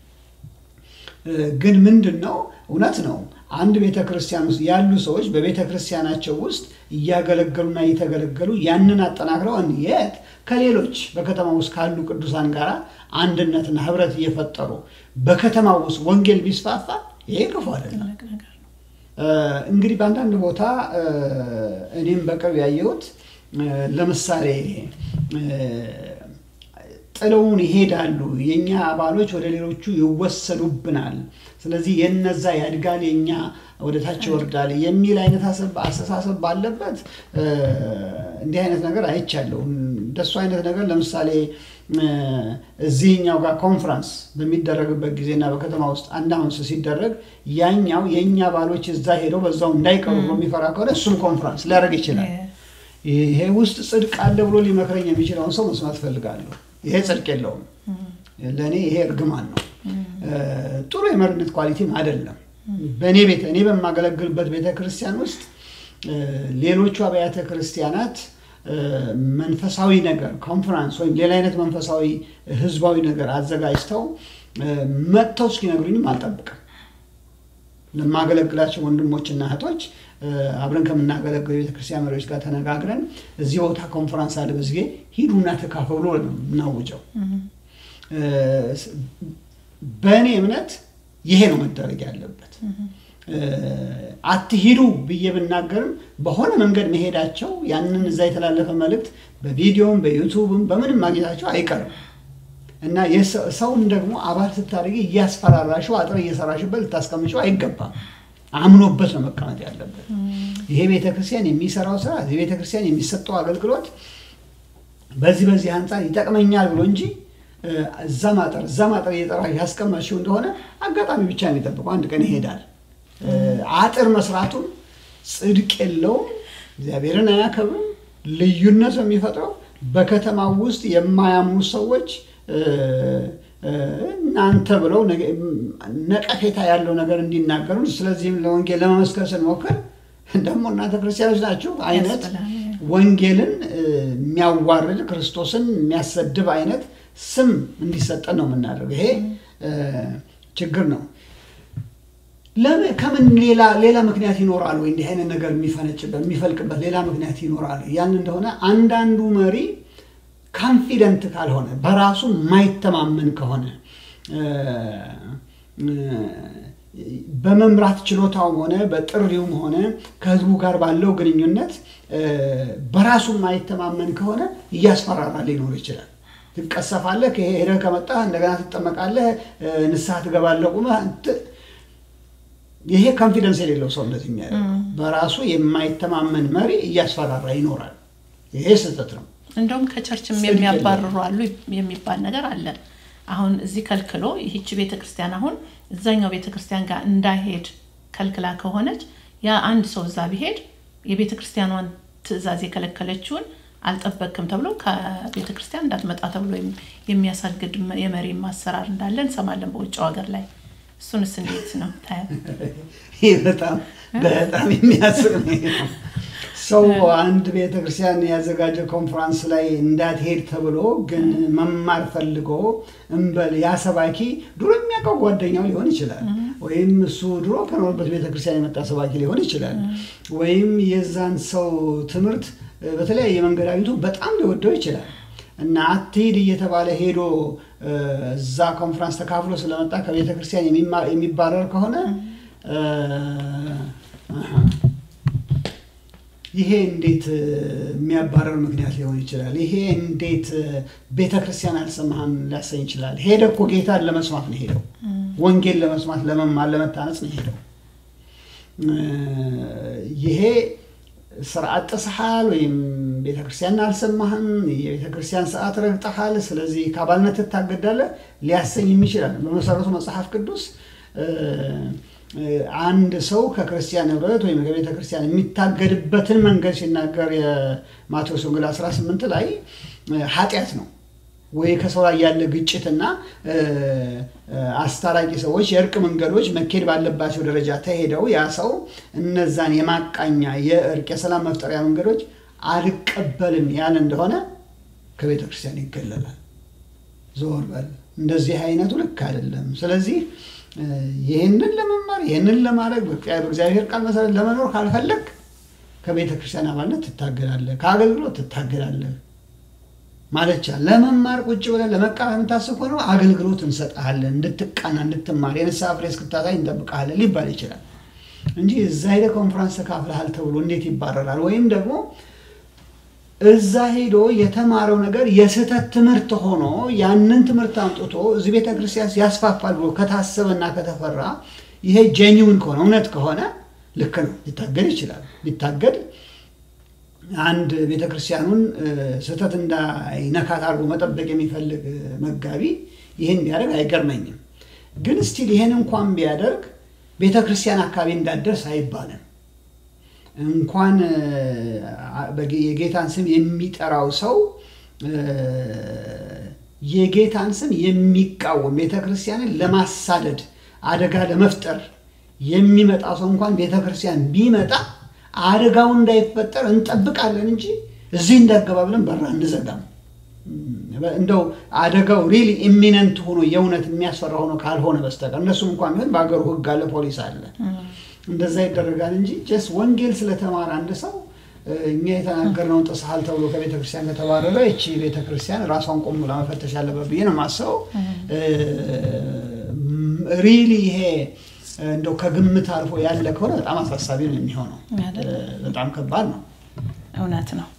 ግን ምንድነው? እውነት ነው። አንድ ቤተክርስቲያን ውስጥ ያሉ ሰዎች በቤተክርስቲያናቸው ውስጥ እያገለገሉና እየተገለገሉ ያንን አጠናክረው እንየት ከሌሎች በከተማ ውስጥ ካሉ ቅዱሳን ጋር አንድነትና ህብረት እየፈጠሩ በከተማው ውስጥ ወንጌል ቢስፋፋ ይሄ ክፉ አይደለም። እንግዲህ በአንዳንድ ቦታ እኔም በቅርብ ያየሁት ለምሳሌ ጥለውን ይሄዳሉ፣ የኛ አባሎች ወደ ሌሎቹ ይወሰዱብናል፣ ስለዚህ የነዛ ያድጋል የኛ ወደታች ይወርዳል የሚል አይነት አስተሳሰብ ባለበት እንዲህ አይነት ነገር አይቻለሁ። እንደሱ አይነት ነገር ለምሳሌ እዚህኛው ጋር ኮንፈረንስ በሚደረግበት ጊዜና በከተማ ውስጥ አናውንስ ሲደረግ ያኛው የኛ አባሎች እዛ ሄደው በዛው እንዳይቀሩ የሚፈራ ከሆነ እሱም ኮንፈረንስ ሊያደርግ ይችላል። ይሄ ውስጥ ጽድቅ አለ ብሎ ሊመክረኝ የሚችለውን ሰው መስማት ፈልጋለሁ። ይሄ ጽድቅ የለውም፣ ለኔ ይሄ እርግማን ነው። ጥሩ የመሪነት ኳሊቲም አይደለም። እኔ በማገለግልበት ቤተክርስቲያን ውስጥ ሌሎቹ አብያተ ክርስቲያናት መንፈሳዊ ነገር ኮንፈረንስ ወይም ሌላ አይነት መንፈሳዊ ህዝባዊ ነገር አዘጋጅተው መጥተው እስኪነግሩኝም አልጠብቅም። ለማገለግላቸው ወንድሞችና እህቶች አብረን ከምናገለግለው ቤተክርስቲያን መሪዎች ጋር ተነጋግረን እዚህ ቦታ ኮንፈረንስ አለ በዚህ ሂዱና ተካፈሉ ነው በእኔ እምነት ይሄ ነው መደረግ ያለበት። አትሂዱ ብዬ ብናገርም በሆነ መንገድ መሄዳቸው ያንን እዛ የተላለፈ መልእክት በቪዲዮም በዩቲዩብም በምንም ማግኘታቸው አይቀርም እና የሰውን ደግሞ አባል ስታደርጊ እያስፈራራሽው አጥር እየሰራሽበት ልታስቀምጪው አይገባም። አምኖበት ነው መቀመጥ ያለበት። ይሄ ቤተክርስቲያን የሚሰራው ስራ፣ ይሄ ቤተክርስቲያን የሚሰጠው አገልግሎት በዚህ አንፃር ይጠቅመኛል ብሎ እንጂ እዛ ማጠር እየጠራሽ ያስቀመጥሽው እንደሆነ አጋጣሚ ብቻ ነው የሚጠብቀው፣ አንድ ቀን ይሄዳል። አጥር መስራቱም ጽድቅ የለውም፣ እግዚአብሔርን አያከብርም። ልዩነት የሚፈጥረው በከተማው ውስጥ የማያምኑ ሰዎች እናንተ ብለው ነቀፌታ ያለው ነገር እንዲናገሩ፣ ስለዚህም ለወንጌል ለመመስከር ስንሞክር ደግሞ እናንተ ክርስቲያኖች ናችሁ አይነት ወንጌልን የሚያዋርድ ክርስቶስን የሚያሰድብ አይነት ስም እንዲሰጠን ነው የምናደርገው። ይሄ ችግር ነው። ከምን ሌላ ምክንያት ይኖራል ወይ እንዲህ አይነት ነገር የሚፈልቅበት ሌላ ምክንያት ይኖራል? ያን እንደሆነ አንዳንዱ መሪ ኮንፊደንት ካልሆነ በራሱ ማይተማመን ከሆነ በመምራት ችሎታው ሆነ በጥሪውም ሆነ ከህዝቡ ጋር ባለው ግንኙነት በራሱ ማይተማመን ከሆነ እያስፈራራ ሊኖር ይችላል። ትቀሰፋለህ፣ ከሄደህ ከመጣህ እንደገና ትጠመቃለህ፣ ንስሐ ትገባለህ። ይሄ ኮንፊደንስ የሌለው ሰው እንደዚህ የሚያደርገው በራሱ የማይተማመን መሪ እያስፈራራ ይኖራል። ይሄ ስህተት ነው። እንደውም ከቸርችም የሚያባርሩ አሉ የሚባል ነገር አለ። አሁን እዚህ ከልክሎ ይህች ቤተክርስቲያን አሁን እዛኛው ቤተክርስቲያን ጋር እንዳይሄድ ከልክላ ከሆነች ያ አንድ ሰው እዛ ቢሄድ የቤተክርስቲያኗን ትእዛዝ የከለከለችውን አልጠበቅም ተብሎ ከቤተክርስቲያን እንዳትመጣ ተብሎ የሚያሳግድ የመሪ ማሰራር እንዳለ እንሰማለን በውጭው ሀገር ላይ። እሱንስ እንዴት ነው ታያው? ይሄ በጣም የሚያስቅ ነው። ሰው አንድ ቤተክርስቲያን ያዘጋጀ ኮንፈረንስ ላይ እንዳትሄድ ተብሎ ግን መማር ፈልጎ እንበል ያሰባኪ ድሮ የሚያውቀው ጓደኛው ሊሆን ይችላል፣ ወይም እሱ ድሮ ከኖርበት ቤተክርስቲያን የመጣ ሰባኪ ሊሆን ይችላል፣ ወይም የዛን ሰው ትምህርት በተለያየ መንገድ አግኝቶ በጣም ሊወደው ይችላል እና አትሄድ እየተባለ ሄዶ እዛ ኮንፈረንስ ተካፍሎ ስለመጣ ከቤተክርስቲያን የሚባረር ከሆነ ይሄ እንዴት የሚያባረር ምክንያት ሊሆን ይችላል? ይሄ እንዴት ቤተክርስቲያን አልሰማህም ሊያሰኝ ይችላል? ሄደ እኮ ጌታን ለመስማት ነው ሄደው፣ ወንጌል ለመስማት ለመማር ለመታነጽ ነው ሄደው። ይሄ ስርዓት ጥሰሃል ወይም ቤተክርስቲያን አልሰማህም፣ የቤተክርስቲያን ሰዓት ረግጠሃል፣ ስለዚህ ከአባልነት ትታገዳለህ ሊያሰኝ ይችላል። በመሰረቱ መጽሐፍ ቅዱስ አንድ ሰው ከክርስቲያን ህብረት ወይም ከቤተክርስቲያን የሚታገድበትን መንገድ ሲናገር የማቴዎስ ወንጌል 18 ላይ ኃጢአት ነው ወይ ከሰው ላይ ያለ ግጭትና አስታራቂ ሰዎች የእርቅ መንገዶች መከድ ባለባቸው ደረጃ ተሄደው ያ ሰው እነዛን የማቃኛ የእርቅ የሰላም መፍጠሪያ መንገዶች አልቀበልም ያን እንደሆነ ከቤተ ክርስቲያን ይገለላል ዞር በል እንደዚህ አይነቱ ልክ አይደለም ስለዚህ ይሄንን ለመማር ይሄንን ለማድረግ በእግዚአብሔር ቃል መሰረት ለመኖር ካልፈለክ ከቤተ ክርስቲያን አባልነት ትታገላለህ ከአገልግሎት ትታገላለህ ማለት ለመማር ቁጭ ብለህ ለመቃወም ታስብ ሆኖ አገልግሎት እንሰጣለን እንድትቃና እንድትማር የነሳ ፍሬ እስክታሳይ እንጠብቃለን ሊባል ይችላል እንጂ እዛ ሄደ ኮንፈረንስ ተካፍለሃል ተብሎ እንዴት ይባረራል ወይም ደግሞ እዛ ሄዶ የተማረው ነገር የስተት ትምህርት ሆኖ ያንን ትምህርት አምጥቶ እዚህ ቤተ ክርስቲያን ያስፋፋል ብሎ ከታሰበና ከተፈራ ይሄ ጄኒውን ከሆነ እውነት ከሆነ ልክ ነው ሊታገድ ይችላል ሊታገድ አንድ ቤተ ክርስቲያኑን ስተት እንዳይነካት አድርጎ መጠበቅ የሚፈልግ መጋቢ ይሄን ቢያደርግ አይገርመኝም ግን ስቲል ይሄን እንኳን ቢያደርግ ቤተ ክርስቲያን አካባቢ እንዳደርስ አይባልም እንኳን የጌታን ስም የሚጠራው ሰው የጌታን ስም የሚቃወም ቤተ ክርስቲያንን ለማሳደድ አደጋ ለመፍጠር የሚመጣ ሰው እንኳን ቤተ ክርስቲያን ቢመጣ አደጋው እንዳይፈጠር እንጠብቃለን እንጂ እዚህ እንዳገባ ብለን በራ እንዘጋም እንደው አደጋው ሪሊ ኢሚነንት ሆኖ የእውነት የሚያስፈራ ሆኖ ካልሆነ በስተቀር እነሱ እንኳን ቢሆን በአገሩ ህግ አለ ፖሊስ አለ እንደዛ ይደረጋል እንጂ ጀስት ወንጌል ስለተማረ አንድ ሰው እኛ የተናገርነው ተሳሃል ተብሎ ከቤተ ክርስቲያን ከተባረረ እቺ ቤተ ክርስቲያን ራሷን ቆም ብላ መፈተሽ አለበት ብዬ ነው ማሰው ሪሊ ይሄ እንደው ከግምት አልፎ ያለ ከሆነ በጣም አሳሳቢ ነው የሚሆነው በጣም ከባድ ነው እውነት ነው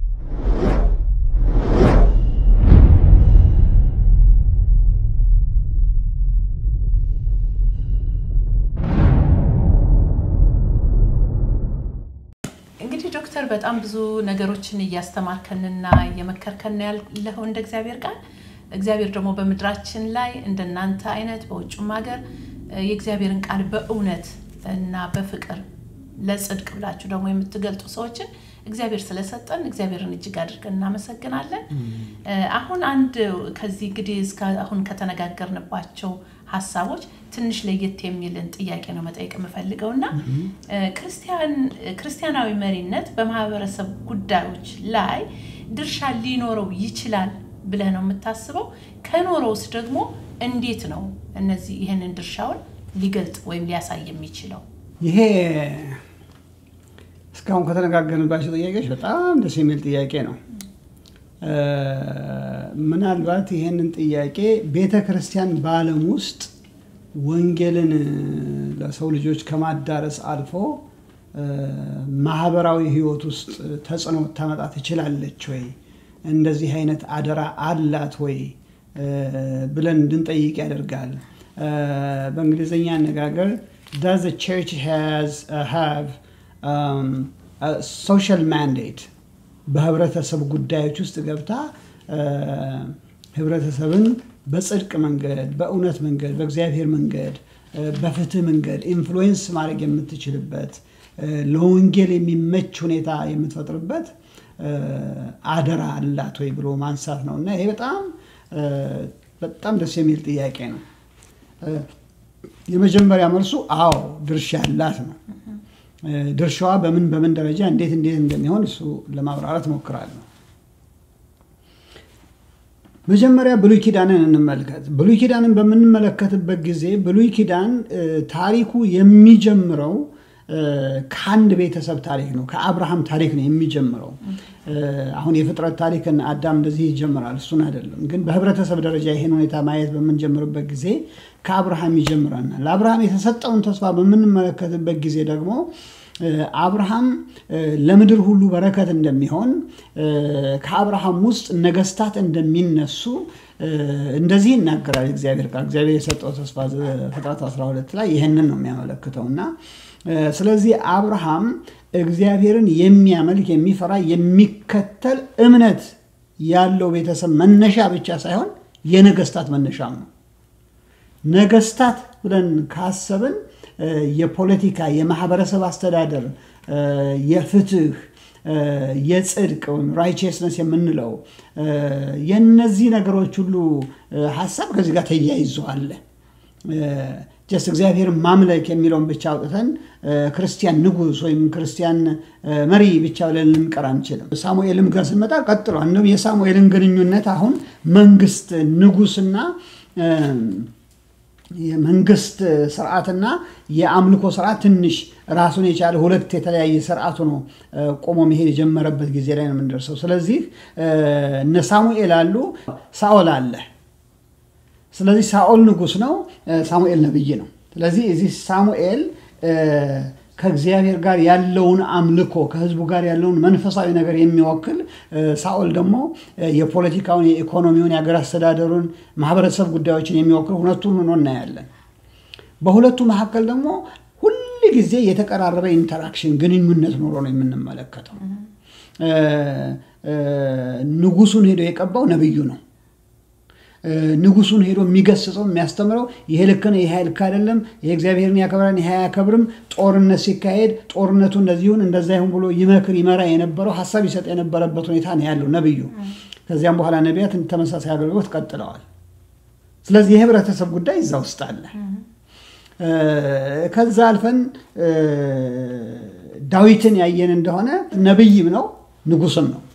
እንግዲህ ዶክተር በጣም ብዙ ነገሮችን ያስተማርከንና የመከርከን ያለው እንደ እግዚአብሔር ቃል እግዚአብሔር ደግሞ በመድራችን ላይ እንደናንተ አይነት በውጭም ሀገር የእግዚአብሔርን ቃል በእውነት እና በፍቅር ለጽድቅ ብላችሁ ደግሞ የምትገልጡ ሰዎችን እግዚአብሔር ስለሰጠን እግዚአብሔርን እጅግ አድርገን እናመሰግናለን አሁን አንድ ከዚህ እንግዲህ አሁን ከተነጋገርንባቸው ሐሳቦች ትንሽ ለየት የሚልን ጥያቄ ነው መጠየቅ የምፈልገውና ክርስቲያናዊ መሪነት በማህበረሰብ ጉዳዮች ላይ ድርሻ ሊኖረው ይችላል ብለህ ነው የምታስበው ከኖሮስ ደግሞ እንዴት ነው እነዚህ ይሄንን ድርሻውን ሊገልጥ ወይም ሊያሳይ የሚችለው ይሄ እስካሁን ከተነጋገርንባቸው ጥያቄዎች በጣም ደስ የሚል ጥያቄ ነው ምናልባት ይሄንን ጥያቄ ቤተ ክርስቲያን በዓለም ውስጥ ወንጌልን ለሰው ልጆች ከማዳረስ አልፎ ማህበራዊ ህይወት ውስጥ ተጽዕኖ ታመጣ ትችላለች ወይ እንደዚህ አይነት አደራ አላት ወይ ብለን እንድንጠይቅ ያደርጋል በእንግሊዘኛ አነጋገር does the church have a social mandate በህብረተሰብ ጉዳዮች ውስጥ ገብታ ህብረተሰብን በጽድቅ መንገድ በእውነት መንገድ በእግዚአብሔር መንገድ በፍትህ መንገድ ኢንፍሉዌንስ ማድረግ የምትችልበት ለወንጌል የሚመች ሁኔታ የምትፈጥርበት አደራ አላት ወይ ብሎ ማንሳት ነውና ይሄ በጣም ደስ የሚል ጥያቄ ነው የመጀመሪያ መልሱ አዎ ድርሻ አላት ነው ድርሻዋ በምን ደረጃ እንዴት እንደሚሆን እሱ ለማብራራት ሞክራለሁ መጀመሪያ ብሉይ ኪዳንን እንመልከት ብሉይ ኪዳንን በመንመለከትበት ጊዜ ብሉይ ኪዳን ታሪኩ የሚጀምረው ከአንድ ቤተሰብ ታሪክ ነው ከአብርሃም ታሪክ ነው የሚጀምረው አሁን የፍጥረት ታሪክን አዳም እንደዚህ ይጀምራል እሱን አይደለም ግን በህብረተሰብ ደረጃ ይሄን ሁኔታ ማየት በመንጀምርበት ጊዜ ከአብርሃም ይጀምራልና ለአብርሃም የተሰጠውን ተስፋ በመንመለከትበት ጊዜ ደግሞ አብርሃም ለምድር ሁሉ በረከት እንደሚሆን ከአብርሃም ውስጥ ነገስታት እንደሚነሱ እንደዚህ ይናገራል እግዚአብሔር ቃል እግዚአብሔር የሰጠው ተስፋ ፍጥረት 12 ላይ ይሄንን ነው የሚያመለክተውና ስለዚህ አብርሃም እግዚአብሔርን የሚያመልክ የሚፈራ የሚከተል እምነት ያለው ቤተሰብ መነሻ ብቻ ሳይሆን የነገስታት መነሻም ነው ነገስታት ብለን ካሰብን የፖለቲካ የማህበረሰብ አስተዳደር የፍትህ የጽድቅ ወይም righteousness የምንለው የነዚህ ነገሮች ሁሉ ሐሳብ ከዚህ ጋር ተያይዟል ጀስት እግዚአብሔር ማምለክ የሚለውን ብቻ አውጥተን ክርስቲያን ንጉስ ወይም ክርስቲያን መሪ ብቻ ብለን ልንቀር አንችልም። ሳሙኤልም ጋር ስንመጣ ቀጥሏል። እንደውም የሳሙኤልን ግንኙነት አሁን መንግስት ንጉስና የመንግስት ስርዓትና የአምልኮ ስርዓት ትንሽ ራሱን የቻለ ሁለት የተለያየ ስርዓት ሆኖ ቆሞ መሄድ የጀመረበት ጊዜ ላይ ነው የምንደርሰው። ስለዚህ እነ ሳሙኤል አሉ፣ ሳኦል አለ። ስለዚህ ሳኦል ንጉስ ነው፣ ሳሙኤል ነብይ ነው። ስለዚህ እዚህ ሳሙኤል ከእግዚአብሔር ጋር ያለውን አምልኮ ከህዝቡ ጋር ያለውን መንፈሳዊ ነገር የሚወክል፣ ሳኦል ደግሞ የፖለቲካውን የኢኮኖሚውን የሀገር አስተዳደሩን ማህበረሰብ ጉዳዮችን የሚወክል ሁለቱን ሆኖ እናያለን። በሁለቱ መካከል ደግሞ ሁሉ ጊዜ የተቀራረበ ኢንተራክሽን ግንኙነት ኖሮ ነው የምንመለከተው። ንጉሱን ሄዶ የቀባው ነብዩ ነው። ንጉሱን ሄዶ የሚገስጸው የሚያስተምረው ይሄ ልክ ነው ይሄ ልክ አይደለም፣ ይሄ እግዚአብሔርን ያከብራል ይሄ አያከብርም፣ ጦርነት ሲካሄድ ጦርነቱ እንደዚሁን እንደዛ ይሁን ብሎ ይመክር ይመራ የነበረው ሐሳብ ይሰጥ የነበረበት ሁኔታ ነው ያለው ነብዩ። ከዚያም በኋላ ነቢያት ተመሳሳይ አገልግሎት ቀጥለዋል። ስለዚህ የህብረተሰብ ጉዳይ እዛ ውስጥ አለ። ከዛ አልፈን ዳዊትን ያየን እንደሆነ ነብይም ነው ንጉስም ነው።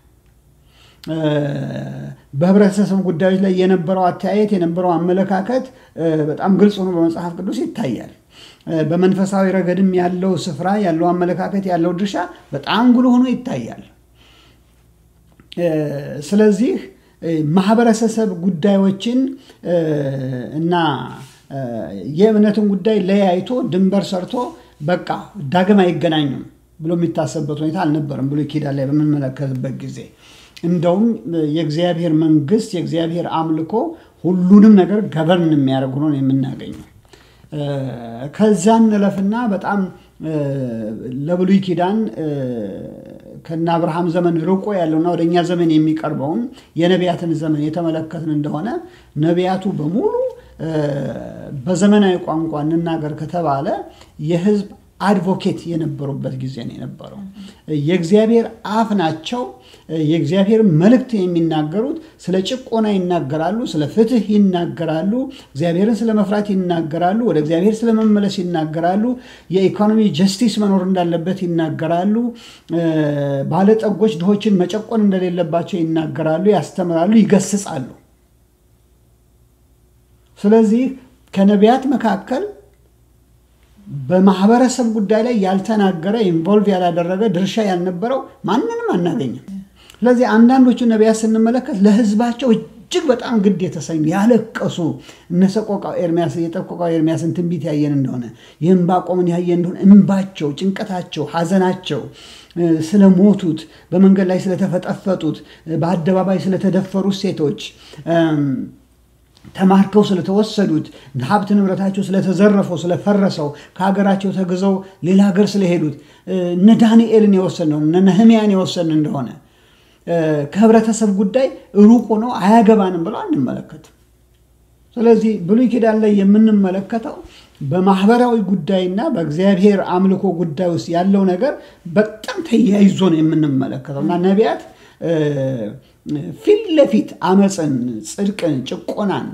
በህብረተሰብ ጉዳዮች ላይ የነበረው አተያየት የነበረው አመለካከት በጣም ግልጽ ሆኖ በመጽሐፍ ቅዱስ ይታያል። በመንፈሳዊ ረገድም ያለው ስፍራ ያለው አመለካከት ያለው ድርሻ በጣም ጉልህ ሆኖ ይታያል። ስለዚህ ማህበረሰብ ጉዳዮችን እና የእምነትን ጉዳይ ለያይቶ ድንበር ሰርቶ በቃ ዳግም አይገናኙም ብሎ የሚታሰብበት ሁኔታ አልነበረም። ብሉይ ኪዳን ላይ በመመለከትበት ጊዜ እንደውም የእግዚአብሔር መንግስት የእግዚአብሔር አምልኮ ሁሉንም ነገር ገቨርን የሚያደርግ ነው የምናገኘው። ከዛን ለፍና በጣም ለብሉይ ኪዳን ከና አብርሃም ዘመን ርቆ ያለውና ወደኛ ዘመን የሚቀርበውን የነቢያትን ዘመን የተመለከትን እንደሆነ ነቢያቱ በሙሉ በዘመናዊ ቋንቋ እንናገር ከተባለ የህዝብ አድቮኬት የነበሩበት ጊዜ ነው የነበረው። የእግዚአብሔር አፍ ናቸው። የእግዚአብሔር መልእክት የሚናገሩት ስለ ጭቆና ይናገራሉ፣ ስለ ፍትህ ይናገራሉ፣ እግዚአብሔርን ስለ መፍራት ይናገራሉ፣ ወደ እግዚአብሔር ስለ መመለስ ይናገራሉ፣ የኢኮኖሚ ጀስቲስ መኖር እንዳለበት ይናገራሉ፣ ባለጠጎች ድሆችን መጨቆን እንደሌለባቸው ይናገራሉ፣ ያስተምራሉ፣ ይገስጻሉ። ስለዚህ ከነቢያት መካከል በማህበረሰብ ጉዳይ ላይ ያልተናገረ ኢንቮልቭ ያላደረገ ድርሻ ያልነበረው ማንንም አናገኝም። ስለዚህ አንዳንዶቹ ነቢያት ስንመለከት ለህዝባቸው እጅግ በጣም ግድ የተሰኙ ያለቀሱ እነሰቆቃው ኤርሚያስ የጠቆቃው ኤርሚያስን ትንቢት ያየን እንደሆነ የዕንባቆምን ያየን እንደሆነ እንባቸው፣ ጭንቀታቸው፣ ሐዘናቸው ስለሞቱት፣ በመንገድ ላይ ስለተፈጠፈጡት፣ በአደባባይ ስለተደፈሩት ሴቶች፣ ተማርከው ስለተወሰዱት፣ ሀብት ንብረታቸው ስለተዘረፈው ስለፈረሰው፣ ከሀገራቸው ተግዘው ሌላ ሀገር ስለሄዱት እነ ዳንኤልን የወሰነው እነ ነህምያን የወሰን እንደሆነ ከህብረተሰብ ጉዳይ ሩቅ ነው አያገባንም ብለው አንመለከትም። ስለዚህ ብሉይ ኪዳን ላይ የምንመለከተው በማህበራዊ ጉዳይና በእግዚአብሔር አምልኮ ጉዳይ ውስጥ ያለው ነገር በጣም ተያይዞ ነው የምንመለከተውና ነቢያት ፊት ለፊት አመጽን፣ ጽድቅን፣ ጭቆናን፣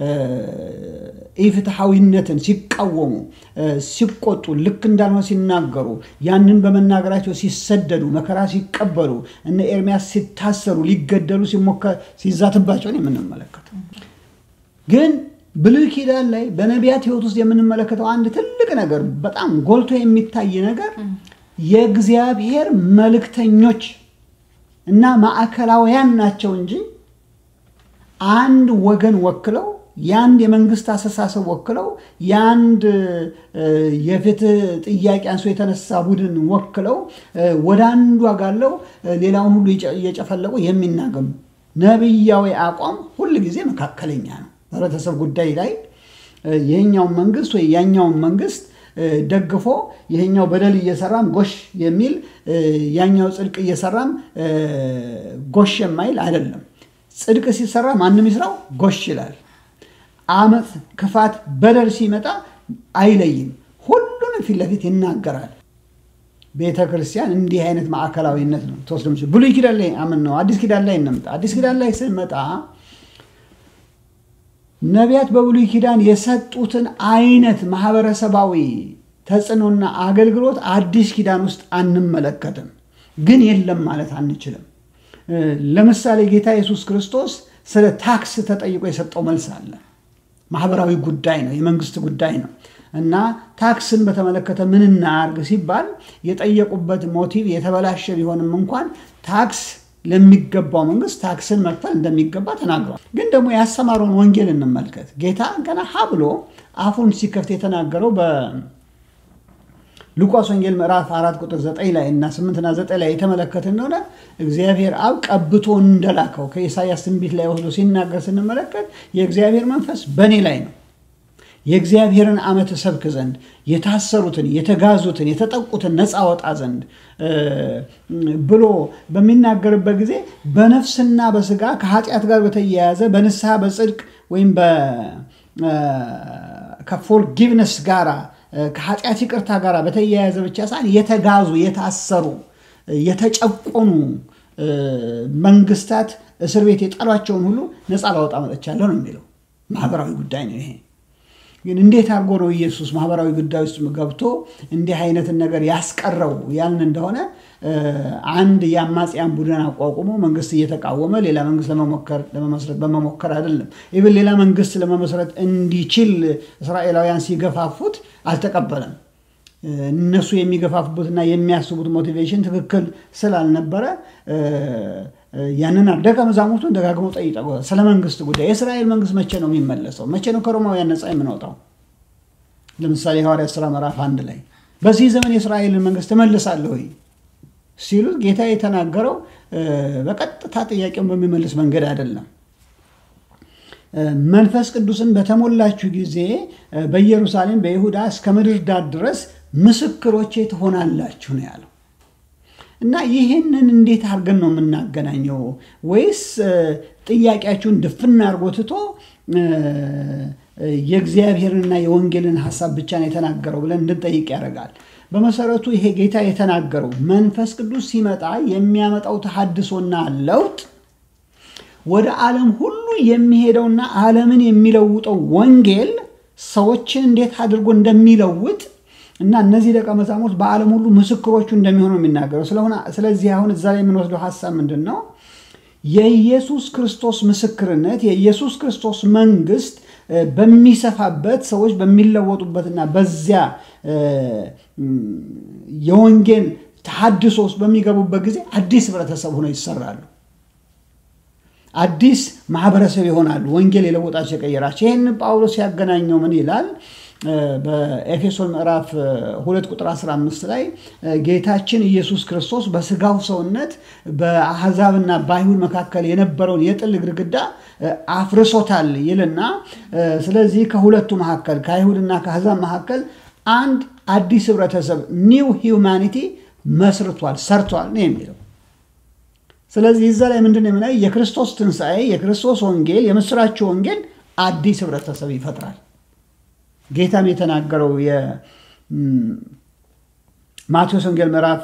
ኢፍትሃዊነትን ሲቃወሙ ሲቆጡ ልክ እንዳልሆነ ሲናገሩ ያንን በመናገራቸው ሲሰደዱ መከራ ሲቀበሉ እነ ኤርሚያስ ሲታሰሩ ሊገደሉ ሲዛትባቸው ነው የምንመለከተው። ግን ብሉይ ኪዳን ላይ በነቢያት ህይወት ውስጥ የምንመለከተው አንድ ትልቅ ነገር በጣም ጎልቶ የሚታይ ነገር የእግዚአብሔር መልእክተኞች እና ማዕከላውያን ናቸው እንጂ አንድ ወገን ወክለው ያንድ የመንግስት አስተሳሰብ ወክለው ያንድ የፍትህ ጥያቄ አንሶ የተነሳ ቡድን ወክለው ወደ አንዱ አጋለው ሌላውን ሁሉ እየጨፈለቁ የሚናገሩ ነብያዊ አቋም ሁሉ ጊዜ መካከለኛ ነው። በህብረተሰብ ጉዳይ ላይ የኛው መንግስት ወይ ያኛው መንግስት ደግፎ ይሄኛው በደል እየሰራም ጎሽ የሚል ያኛው ጽድቅ እየሰራም ጎሽ የማይል አይደለም። ጽድቅ ሲሰራ ማንንም ይስራው ጎሽ ይላል። አመት፣ ክፋት፣ በደል ሲመጣ አይለይም፣ ሁሉንም ፊት ለፊት ይናገራል። ቤተክርስቲያን እንዲህ አይነት ማዕከላዊነት ነው ተወስደም። ብሉይ ኪዳን ላይ አመን ነው። አዲስ ኪዳን ላይ እንመጣ። አዲስ ኪዳን ላይ ስንመጣ ነቢያት በብሉይ ኪዳን የሰጡትን አይነት ማህበረሰባዊ ተጽዕኖና አገልግሎት አዲስ ኪዳን ውስጥ አንመለከትም። ግን የለም ማለት አንችልም። ለምሳሌ ጌታ ኢየሱስ ክርስቶስ ስለ ታክስ ተጠይቆ የሰጠው መልስ አለ። ማህበራዊ ጉዳይ ነው፣ የመንግስት ጉዳይ ነው እና ታክስን በተመለከተ ምን እናርግ ሲባል የጠየቁበት ሞቲቭ የተበላሸ ቢሆንም እንኳን ታክስ ለሚገባው መንግስት ታክስን መክፈል እንደሚገባ ተናግሯል። ግን ደግሞ ያስተማረውን ወንጌል እንመልከት። ጌታ ገና ሀብሎ አፉን ሲከፍት የተናገረው በሉቃስ ወንጌል ምዕራፍ 4 ቁጥር 9 ላይ እና 8 እና 9 ላይ የተመለከትን ነው። እግዚአብሔር አብ ቀብቶ እንደላከው ከኢሳይያስ ትንቢት ላይ ወስዶ ሲናገር ስንመለከት የእግዚአብሔር መንፈስ በኔ ላይ ነው፣ የእግዚአብሔርን ዓመት ሰብክ ዘንድ የታሰሩትን የተጋዙትን የተጠቁትን ነፃ ወጣ ዘንድ ብሎ በሚናገርበት ጊዜ በነፍስና በስጋ ከኃጢአት ጋር በተያያዘ በንስሐ በጽድቅ ወይም ከፎርጊቭነስ ጋር ከኃጢአት ይቅርታ ጋር በተያያዘ ብቻ ሳይሆን የተጋዙ የታሰሩ የተጨቆኑ መንግስታት እስር ቤት የጣሏቸውን ሁሉ ነፃ ላወጣ መጥቻለሁ ነው የሚለው። ማህበራዊ ጉዳይ ነው ይሄ። ግን እንዴት አድርጎ ነው ኢየሱስ ማህበራዊ ጉዳይ ውስጥ ገብቶ እንዲህ አይነትን ነገር ያስቀረው ያልን እንደሆነ አንድ የአማጽያን ቡድን አቋቁሞ መንግስት እየተቃወመ ሌላ መንግስት ለመመስረት በመሞከር አይደለም። ኢቭን ሌላ መንግስት ለመመስረት እንዲችል እስራኤላውያን ሲገፋፉት አልተቀበለም። እነሱ የሚገፋፉበትና የሚያስቡት ሞቲቬሽን ትክክል ስላልነበረ ያንን ደቀ መዛሙርቱን ደጋግመው ጠይቀው ስለ መንግስት ጉዳይ የእስራኤል መንግስት መቼ ነው የሚመለሰው? መቼ ነው ከሮማውያን ነፃ የምንወጣው? ለምሳሌ ሐዋርያት ሥራ ምዕራፍ 1 ላይ በዚህ ዘመን የእስራኤልን መንግስት ተመልሳለሁ ሲሉ ጌታ የተናገረው በቀጥታ ጥያቄውን በሚመልስ መንገድ አይደለም። መንፈስ ቅዱስን በተሞላችሁ ጊዜ በኢየሩሳሌም በይሁዳ እስከ ምድር ዳር ድረስ ምስክሮቼ ትሆናላችሁ ነው ያለው። እና ይሄንን እንዴት አድርገን ነው የምናገናኘው? ወይስ ጥያቄያችሁን ድፍና አድርጎ ትቶ የእግዚአብሔርና የወንጌልን ሐሳብ ብቻ ነው የተናገረው ብለን እንድንጠይቅ ያደርጋል። በመሰረቱ ይሄ ጌታ የተናገረው መንፈስ ቅዱስ ሲመጣ የሚያመጣው ተሐድሶና ለውጥ ወደ ዓለም ሁሉ የሚሄደውና ዓለምን የሚለውጠው ወንጌል ሰዎችን እንዴት አድርጎ እንደሚለውጥ እና እነዚህ ደቀ መዛሙርት በዓለም ሁሉ ምስክሮቹ እንደሚሆኑ የሚናገረው ስለዚህ አሁን እዛ ላይ የምንወስደው ሐሳብ ምንድነው? የኢየሱስ ክርስቶስ ምስክርነት የኢየሱስ ክርስቶስ መንግስት በሚሰፋበት ሰዎች በሚለወጡበትና በዚያ የወንጌል ተሐድሶ ውስጥ በሚገቡበት ጊዜ አዲስ ህብረተሰብ ሆነው ይሰራሉ። አዲስ ማህበረሰብ ይሆናሉ። ወንጌል የለወጣቸው የቀየራቸው። ይሄን ጳውሎስ ያገናኘው ምን ይላል? በኤፌሶን ምዕራፍ 2 ቁጥር 15 ላይ ጌታችን ኢየሱስ ክርስቶስ በስጋው ሰውነት በአሕዛብና በአይሁድ መካከል የነበረውን የጥል ግድግዳ አፍርሶታል ይልና ስለዚህ ከሁለቱ መካከል ከአይሁድና ከአሕዛብ መካከል አንድ አዲስ ህብረተሰብ ኒው ሂዩማኒቲ መስርቷል ሰርቷል ነው የሚለው። ስለዚህ እዛ ላይ ምንድነው የምናየው? የክርስቶስ ትንሣኤ የክርስቶስ ወንጌል የምስራቹ ወንጌል አዲስ ህብረተሰብ ይፈጥራል። ጌታም የተናገረው የማቴዎስ ወንጌል ምዕራፍ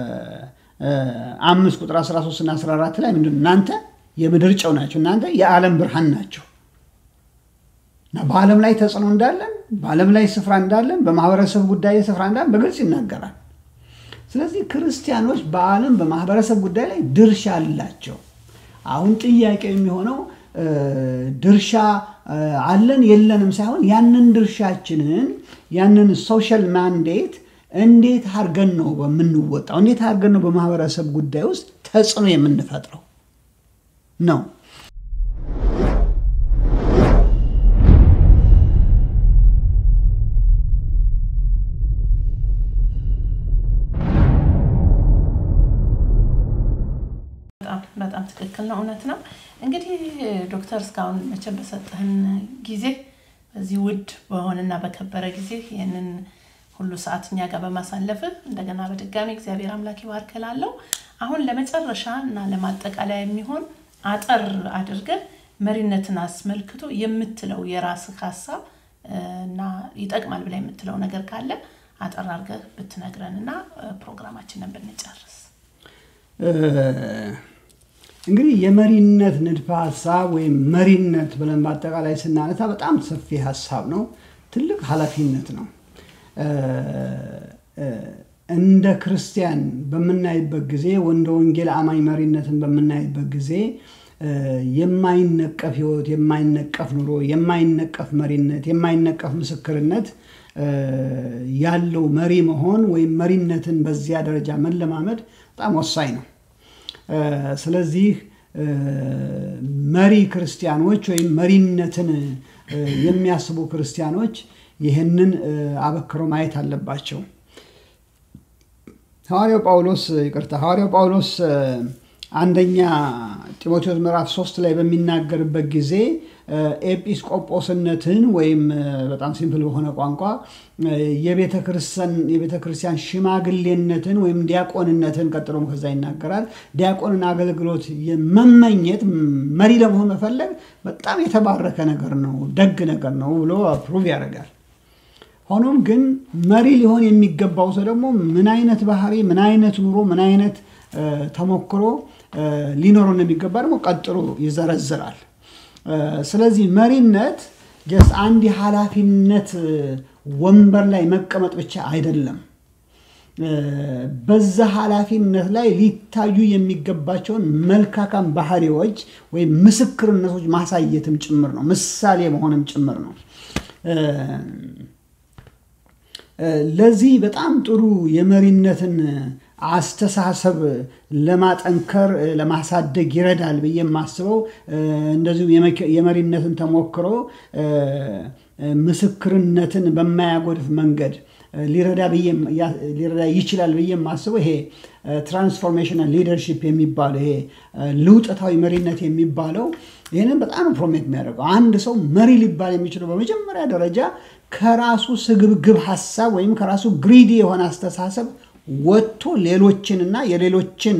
5 ቁጥር 13 እና 14 ላይ ምንድነው? እናንተ የምድር ጨው ናችሁ፣ እናንተ የዓለም ብርሃን ናችሁ። እና በዓለም ላይ ተጽዕኖ እንዳለን በዓለም ላይ ስፍራ እንዳለን በማህበረሰብ ጉዳይ ስፍራ እንዳለን በግልጽ ይናገራል። ስለዚህ ክርስቲያኖች በዓለም በማህበረሰብ ጉዳይ ላይ ድርሻ አላቸው። አሁን ጥያቄው የሚሆነው ድርሻ አለን የለንም ሳይሆን ያንን ድርሻችንን ያንን ሶሻል ማንዴት እንዴት አድርገን ነው በመንወጣው? እንዴት አድርገን ነው በማህበረሰብ ጉዳይ ውስጥ ተጽዕኖ የምንፈጥረው ነው? በጣም ትክክል ነው፣ እውነት ነው። እንግዲህ ዶክተር እስካሁን መቼም በሰጠህን ጊዜ በዚህ ውድ በሆነና በከበረ ጊዜ ይሄንን ሁሉ ሰዓት እኛ ጋር በማሳለፍ እንደገና በድጋሚ እግዚአብሔር አምላክ ይባርክላለው። አሁን ለመጨረሻ እና ለማጠቃለያ የሚሆን አጠር አድርገን መሪነትን አስመልክቶ የምትለው የራስህ ሐሳብ እና ይጠቅማል ብለ የምትለው ነገር ካለ አጠር አድርገህ ብትነግረንና ፕሮግራማችንን ብንጨርስ። እንግዲህ የመሪነት ንድፈ ሐሳብ ወይም መሪነት ብለን በአጠቃላይ ስናነሳ በጣም ሰፊ ሐሳብ ነው። ትልቅ ኃላፊነት ነው። እንደ ክርስቲያን በመናይበት ጊዜ ወንደ ወንጌል አማኝ መሪነትን በመናይበት ጊዜ የማይነቀፍ ህይወት፣ የማይነቀፍ ኑሮ፣ የማይነቀፍ መሪነት፣ የማይነቀፍ ምስክርነት ያለው መሪ መሆን ወይም መሪነትን በዚያ ደረጃ መለማመድ በጣም ወሳኝ ነው። ስለዚህ መሪ ክርስቲያኖች ወይም መሪነትን የሚያስቡ ክርስቲያኖች ይህንን አበክረው ማየት አለባቸው። ሐዋርያው ጳውሎስ አንደኛ ጢሞቴዎስ ምዕራፍ 3 ላይ በሚናገርበት ጊዜ ኤጲስቆጶስነትን ወይም በጣም ሲምፕል በሆነ ቋንቋ የቤተክርስቲያን ሽማግሌነትን ወይም ዲያቆንነትን ቀጥሎም ከዛ ይናገራል። ዲያቆንን አገልግሎት የመመኘት መሪ ለመሆን መፈለግ በጣም የተባረከ ነገር ነው፣ ደግ ነገር ነው ብሎ ፕሩቭ ያደርጋል። ሆኖም ግን መሪ ሊሆን የሚገባው ሰው ደግሞ ምን አይነት ባህሪ፣ ምን አይነት ኑሮ፣ ምን አይነት ተሞክሮ ሊኖረው እንደሚገባ ደግሞ ቀጥሎ ይዘረዝራል። ስለዚህ መሪነት ጀስት አንድ የኃላፊነት ወንበር ላይ መቀመጥ ብቻ አይደለም። በዛ ኃላፊነት ላይ ሊታዩ የሚገባቸውን መልካም ባህሪዎች ወይም ምስክርነቶች ማሳየትም ጭምር ነው፣ ምሳሌ መሆንም ጭምር ነው። ለዚህ በጣም ጥሩ የመሪነትን አስተሳሰብ ለማጠንከር ለማሳደግ ይረዳል ብዬ የማስበው እንደዚሁ የመሪነትን ተሞክሮ ምስክርነትን በማያጎድፍ መንገድ ሊረዳ ይችላል ብዬ የማስበው ይሄ ትራንስፎርሜሽናል ሊደርሺፕ የሚባለው ይሄ ለውጠታዊ መሪነት የሚባለው ይሄንን በጣም ፕሮሞት የሚያደርገው አንድ ሰው መሪ ሊባል የሚችለው በመጀመሪያ ደረጃ ከራሱ ስግብግብ ሐሳብ ወይም ከራሱ ግሪዲ የሆነ አስተሳሰብ ወጥቶ ሌሎችንና የሌሎችን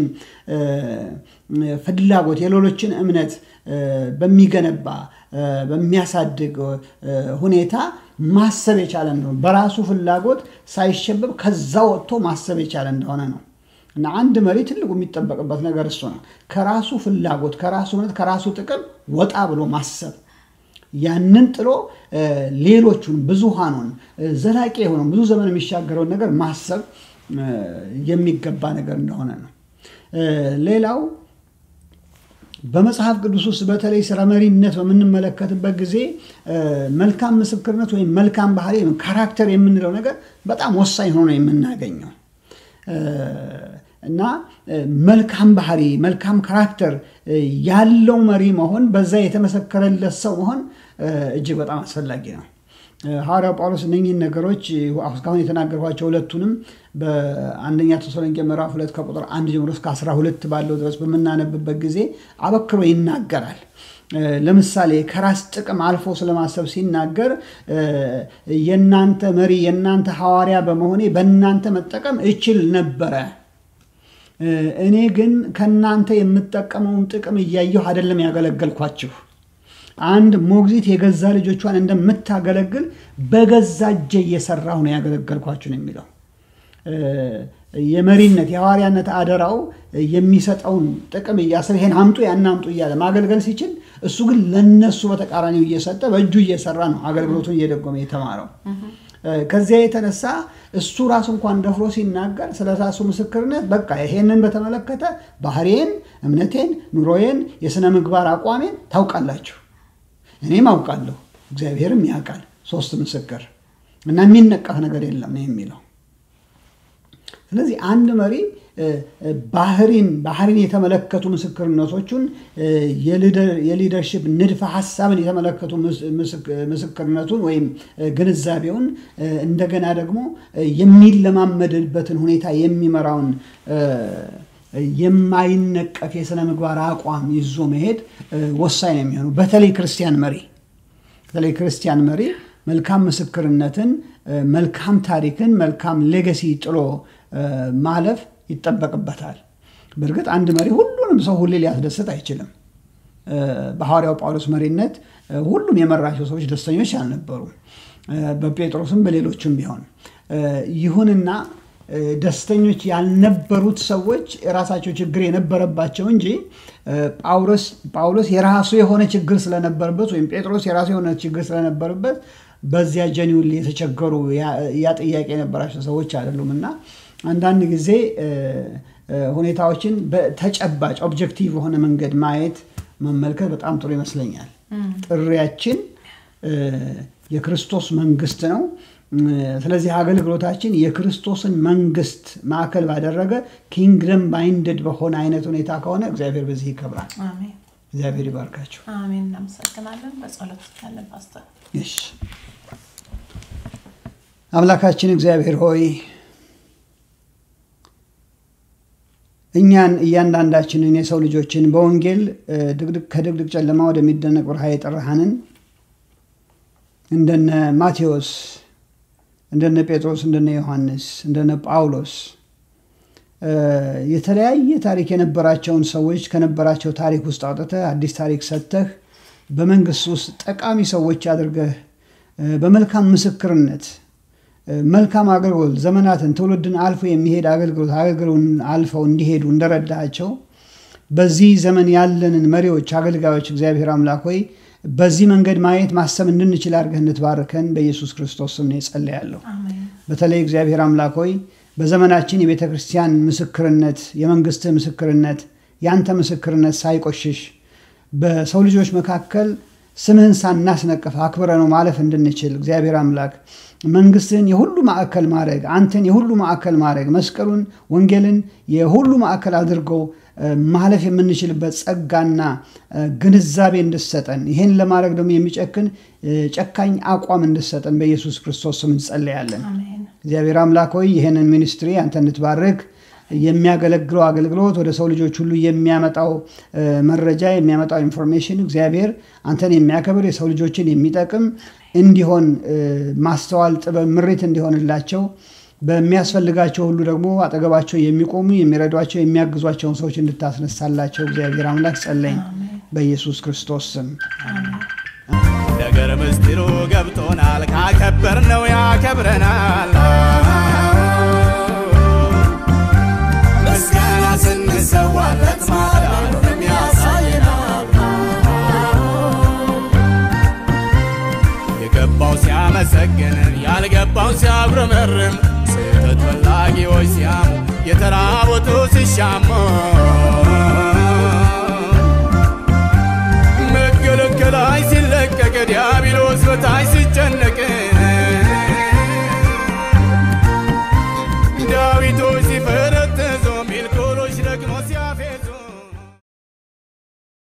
ፍላጎት የሌሎችን እምነት በሚገነባ በሚያሳድግ ሁኔታ ማሰብ የቻለ ነው። በራሱ ፍላጎት ሳይሸበብ ከዛ ወጥቶ ማሰብ የቻለ እንደሆነ ነው። እና አንድ መሪ ትልቁ የሚጠበቅበት ነገር እሱ ነው። ከራሱ ፍላጎት፣ ከራሱ እምነት፣ ከራሱ ጥቅም ወጣ ብሎ ማሰብ፣ ያንን ጥሎ ሌሎቹን ብዙሃኑን ዘላቂ የሆነው ብዙ ዘመን የሚሻገረውን ነገር ማሰብ የሚገባ ነገር እንደሆነ ነው። ሌላው በመጽሐፍ ቅዱስ ውስጥ በተለይ ስለ መሪነት በምንመለከትበት ጊዜ መልካም ምስክርነት ወይም መልካም ባህሪ ወይም ካራክተር የምንለው ነገር በጣም ወሳኝ ሆኖ የምናገኘው እና መልካም ባህሪ መልካም ካራክተር ያለው መሪ መሆን በዛ የተመሰከረለት ሰው መሆን እጅግ በጣም አስፈላጊ ነው። ሐዋርያው ጳውሎስ እነኚህን ነገሮች አሁን የተናገርኳቸው ሁለቱንም በአንደኛ ተሰሎንቄ ምዕራፍ 2 ከቁጥር 1 ጀምሮ እስከ 12 ባለው ድረስ በመናነብበት ጊዜ አበክሮ ይናገራል። ለምሳሌ ከራስ ጥቅም አልፎ ስለማሰብ ሲናገር የናንተ መሪ የናንተ ሐዋርያ በመሆኔ በእናንተ መጠቀም እችል ነበረ፣ እኔ ግን ከናንተ የምጠቀመውን ጥቅም እያየሁ አይደለም ያገለገልኳችሁ። አንድ ሞግዚት የገዛ ልጆቿን እንደምታገለግል በገዛ እጄ እየሰራሁ ነው ያገለገልኳችሁ ነው የሚለው። የመሪነት የሐዋርያነት አደራው የሚሰጠውን ጥቅም እያሰበ ይሄን አምጡ ያን አምጡ እያለ ማገልገል ሲችል፣ እሱ ግን ለነሱ በተቃራኒው እየሰጠ በእጁ እየሰራ ነው አገልግሎቱን እየደጎመ የተማረው። ከዚያ የተነሳ እሱ ራሱ እንኳን ደፍሮ ሲናገር ስለራሱ ምስክርነት በቃ ይሄንን በተመለከተ ባህሪዬን፣ እምነቴን፣ ኑሮዬን፣ የሥነ ምግባር አቋሜን ታውቃላችሁ፣ እኔም አውቃለሁ፣ እግዚአብሔርም ያውቃል፣ ሶስት ምስክር እና የሚነቀፍ ነገር የለም ነው የሚለው። ስለዚህ አንድ መሪ ባህሪን የተመለከቱ ምስክርነቶቹን የሊደርሺፕ ንድፈ ሐሳብን የተመለከቱ ምስክርነቱን ወይም ግንዛቤውን እንደገና ደግሞ የሚለማመድበትን ሁኔታ የሚመራውን የማይነቀፍ የሥነ ምግባር አቋም ይዞ መሄድ ወሳኝ ነው የሚሆነው። በተለይ ክርስቲያን መሪ መልካም ምስክርነትን፣ መልካም ታሪክን፣ መልካም ሌጋሲ ጥሎ ማለፍ ይጠበቅበታል። በእርግጥ አንድ መሪ ሁሉንም ሰው ሁሌ ሊያስደስት አይችልም። በሐዋርያው ጳውሎስ መሪነት ሁሉም የመራቸው ሰዎች ደስተኞች አልነበሩም፣ በጴጥሮስም በሌሎችም ቢሆን። ይሁንና ደስተኞች ያልነበሩት ሰዎች ራሳቸው ችግር የነበረባቸው እንጂ ጳውሎስ የራሱ የሆነ ችግር ስለነበረበት ወይም ጴጥሮስ የራሱ የሆነ ችግር ስለነበረበት በዚያ ጀኒውሊ የተቸገሩ ያ ጥያቄ የነበራቸው ሰዎች አይደሉምና አንዳንድ ጊዜ ሁኔታዎችን በተጨባጭ ኦብጀክቲቭ ሆነ መንገድ ማየት መመልከት በጣም ጥሩ ይመስለኛል። ጥሪያችን የክርስቶስ መንግስት ነው። ስለዚህ አገልግሎታችን የክርስቶስን መንግስት ማዕከል ባደረገ ኪንግደም ማይንድድ በሆነ አይነት ሁኔታ ከሆነ እግዚአብሔር በዚህ ይከብራል። አሜን። እግዚአብሔር ይባርካችሁ። አሜን። እናመሰግናለን። በጸሎት ካለ ፓስተር። እሺ። አምላካችን እግዚአብሔር ሆይ እኛን እያንዳንዳችንን የሰው ልጆችን በወንጌል ከድቅድቅ ጨለማ ወደሚደነቅ ብርሃን የጠራሃንን እንደነ ማቴዎስ እንደነ ጴጥሮስ እንደነ ዮሐንስ እንደነ ጳውሎስ የተለያየ ታሪክ የነበራቸውን ሰዎች ከነበራቸው ታሪክ ውስጥ አውጥተህ አዲስ ታሪክ ሰጥተህ በመንግስት ውስጥ ጠቃሚ ሰዎች አድርገህ በመልካም ምስክርነት መልካም አገልግሎት ዘመናትን ትውልድን አልፎ የሚሄድ አገልግሎትን አልፈው እንዲሄዱ እንደረዳቸው በዚህ ዘመን ያለንን መሪዎች አገልጋዮች እግዚአብሔር አምላክ ሆይ በዚህ መንገድ ማየት ማሰብ እንድንችል አድርገህ እንድትባርከን በኢየሱስ ክርስቶስ ስም ጸልያለሁ። አሜን። በተለይ እግዚአብሔር አምላክ ሆይ በዘመናችን የቤተክርስቲያን ምስክርነት የመንግስት ምስክርነት ያንተ ምስክርነት ሳይቆሽሽ በሰው ልጆች መካከል ስምህን ሳናስነቅፍ አክብረነው ማለፍ እንድንችል እግዚአብሔር አምላክ መንግስትን የሁሉ ማዕከል ማድረግ አንተን የሁሉ ማዕከል ማድረግ መስቀሉን ወንጌልን የሁሉ ማዕከል አድርገው ማለፍ የምንችልበት ጸጋና ግንዛቤ እንድሰጠን ይሄን ለማድረግ ደግሞ የሚጨክን ጨካኝ አቋም እንድሰጠን በኢየሱስ ክርስቶስ ስም እንጸልያለን። አሜን። እግዚአብሔር አምላክ ሆይ ይሄንን ሚኒስትሪ አንተ እንድትባርክ የሚያገለግለው አገልግሎት ወደ ሰው ልጆች ሁሉ የሚያመጣው መረጃ የሚያመጣው ኢንፎርሜሽን እግዚአብሔር አንተን የሚያከብር የሰው ልጆችን የሚጠቅም እንዲሆን ማስተዋል ጥበብ ምሪት እንዲሆንላቸው በሚያስፈልጋቸው ሁሉ ደግሞ አጠገባቸው የሚቆሙ የሚረዷቸው የሚያግዟቸውን ሰዎች እንድታስነሳላቸው እግዚአብሔር አምላክ ጸለይን በኢየሱስ ክርስቶስ ስም አሜን። ነገር ምስጢሩ ገብቶናል ካከበርነው ያከብረናል ምስጋና ስንሰዋለት ማዳኑንም ያሳየናል የገባው ሲያመሰግን ያልገባው ሲያጉረመርም ስህተት ፈላጊዎች ሲያሙ የተራቡት ሲሻሙ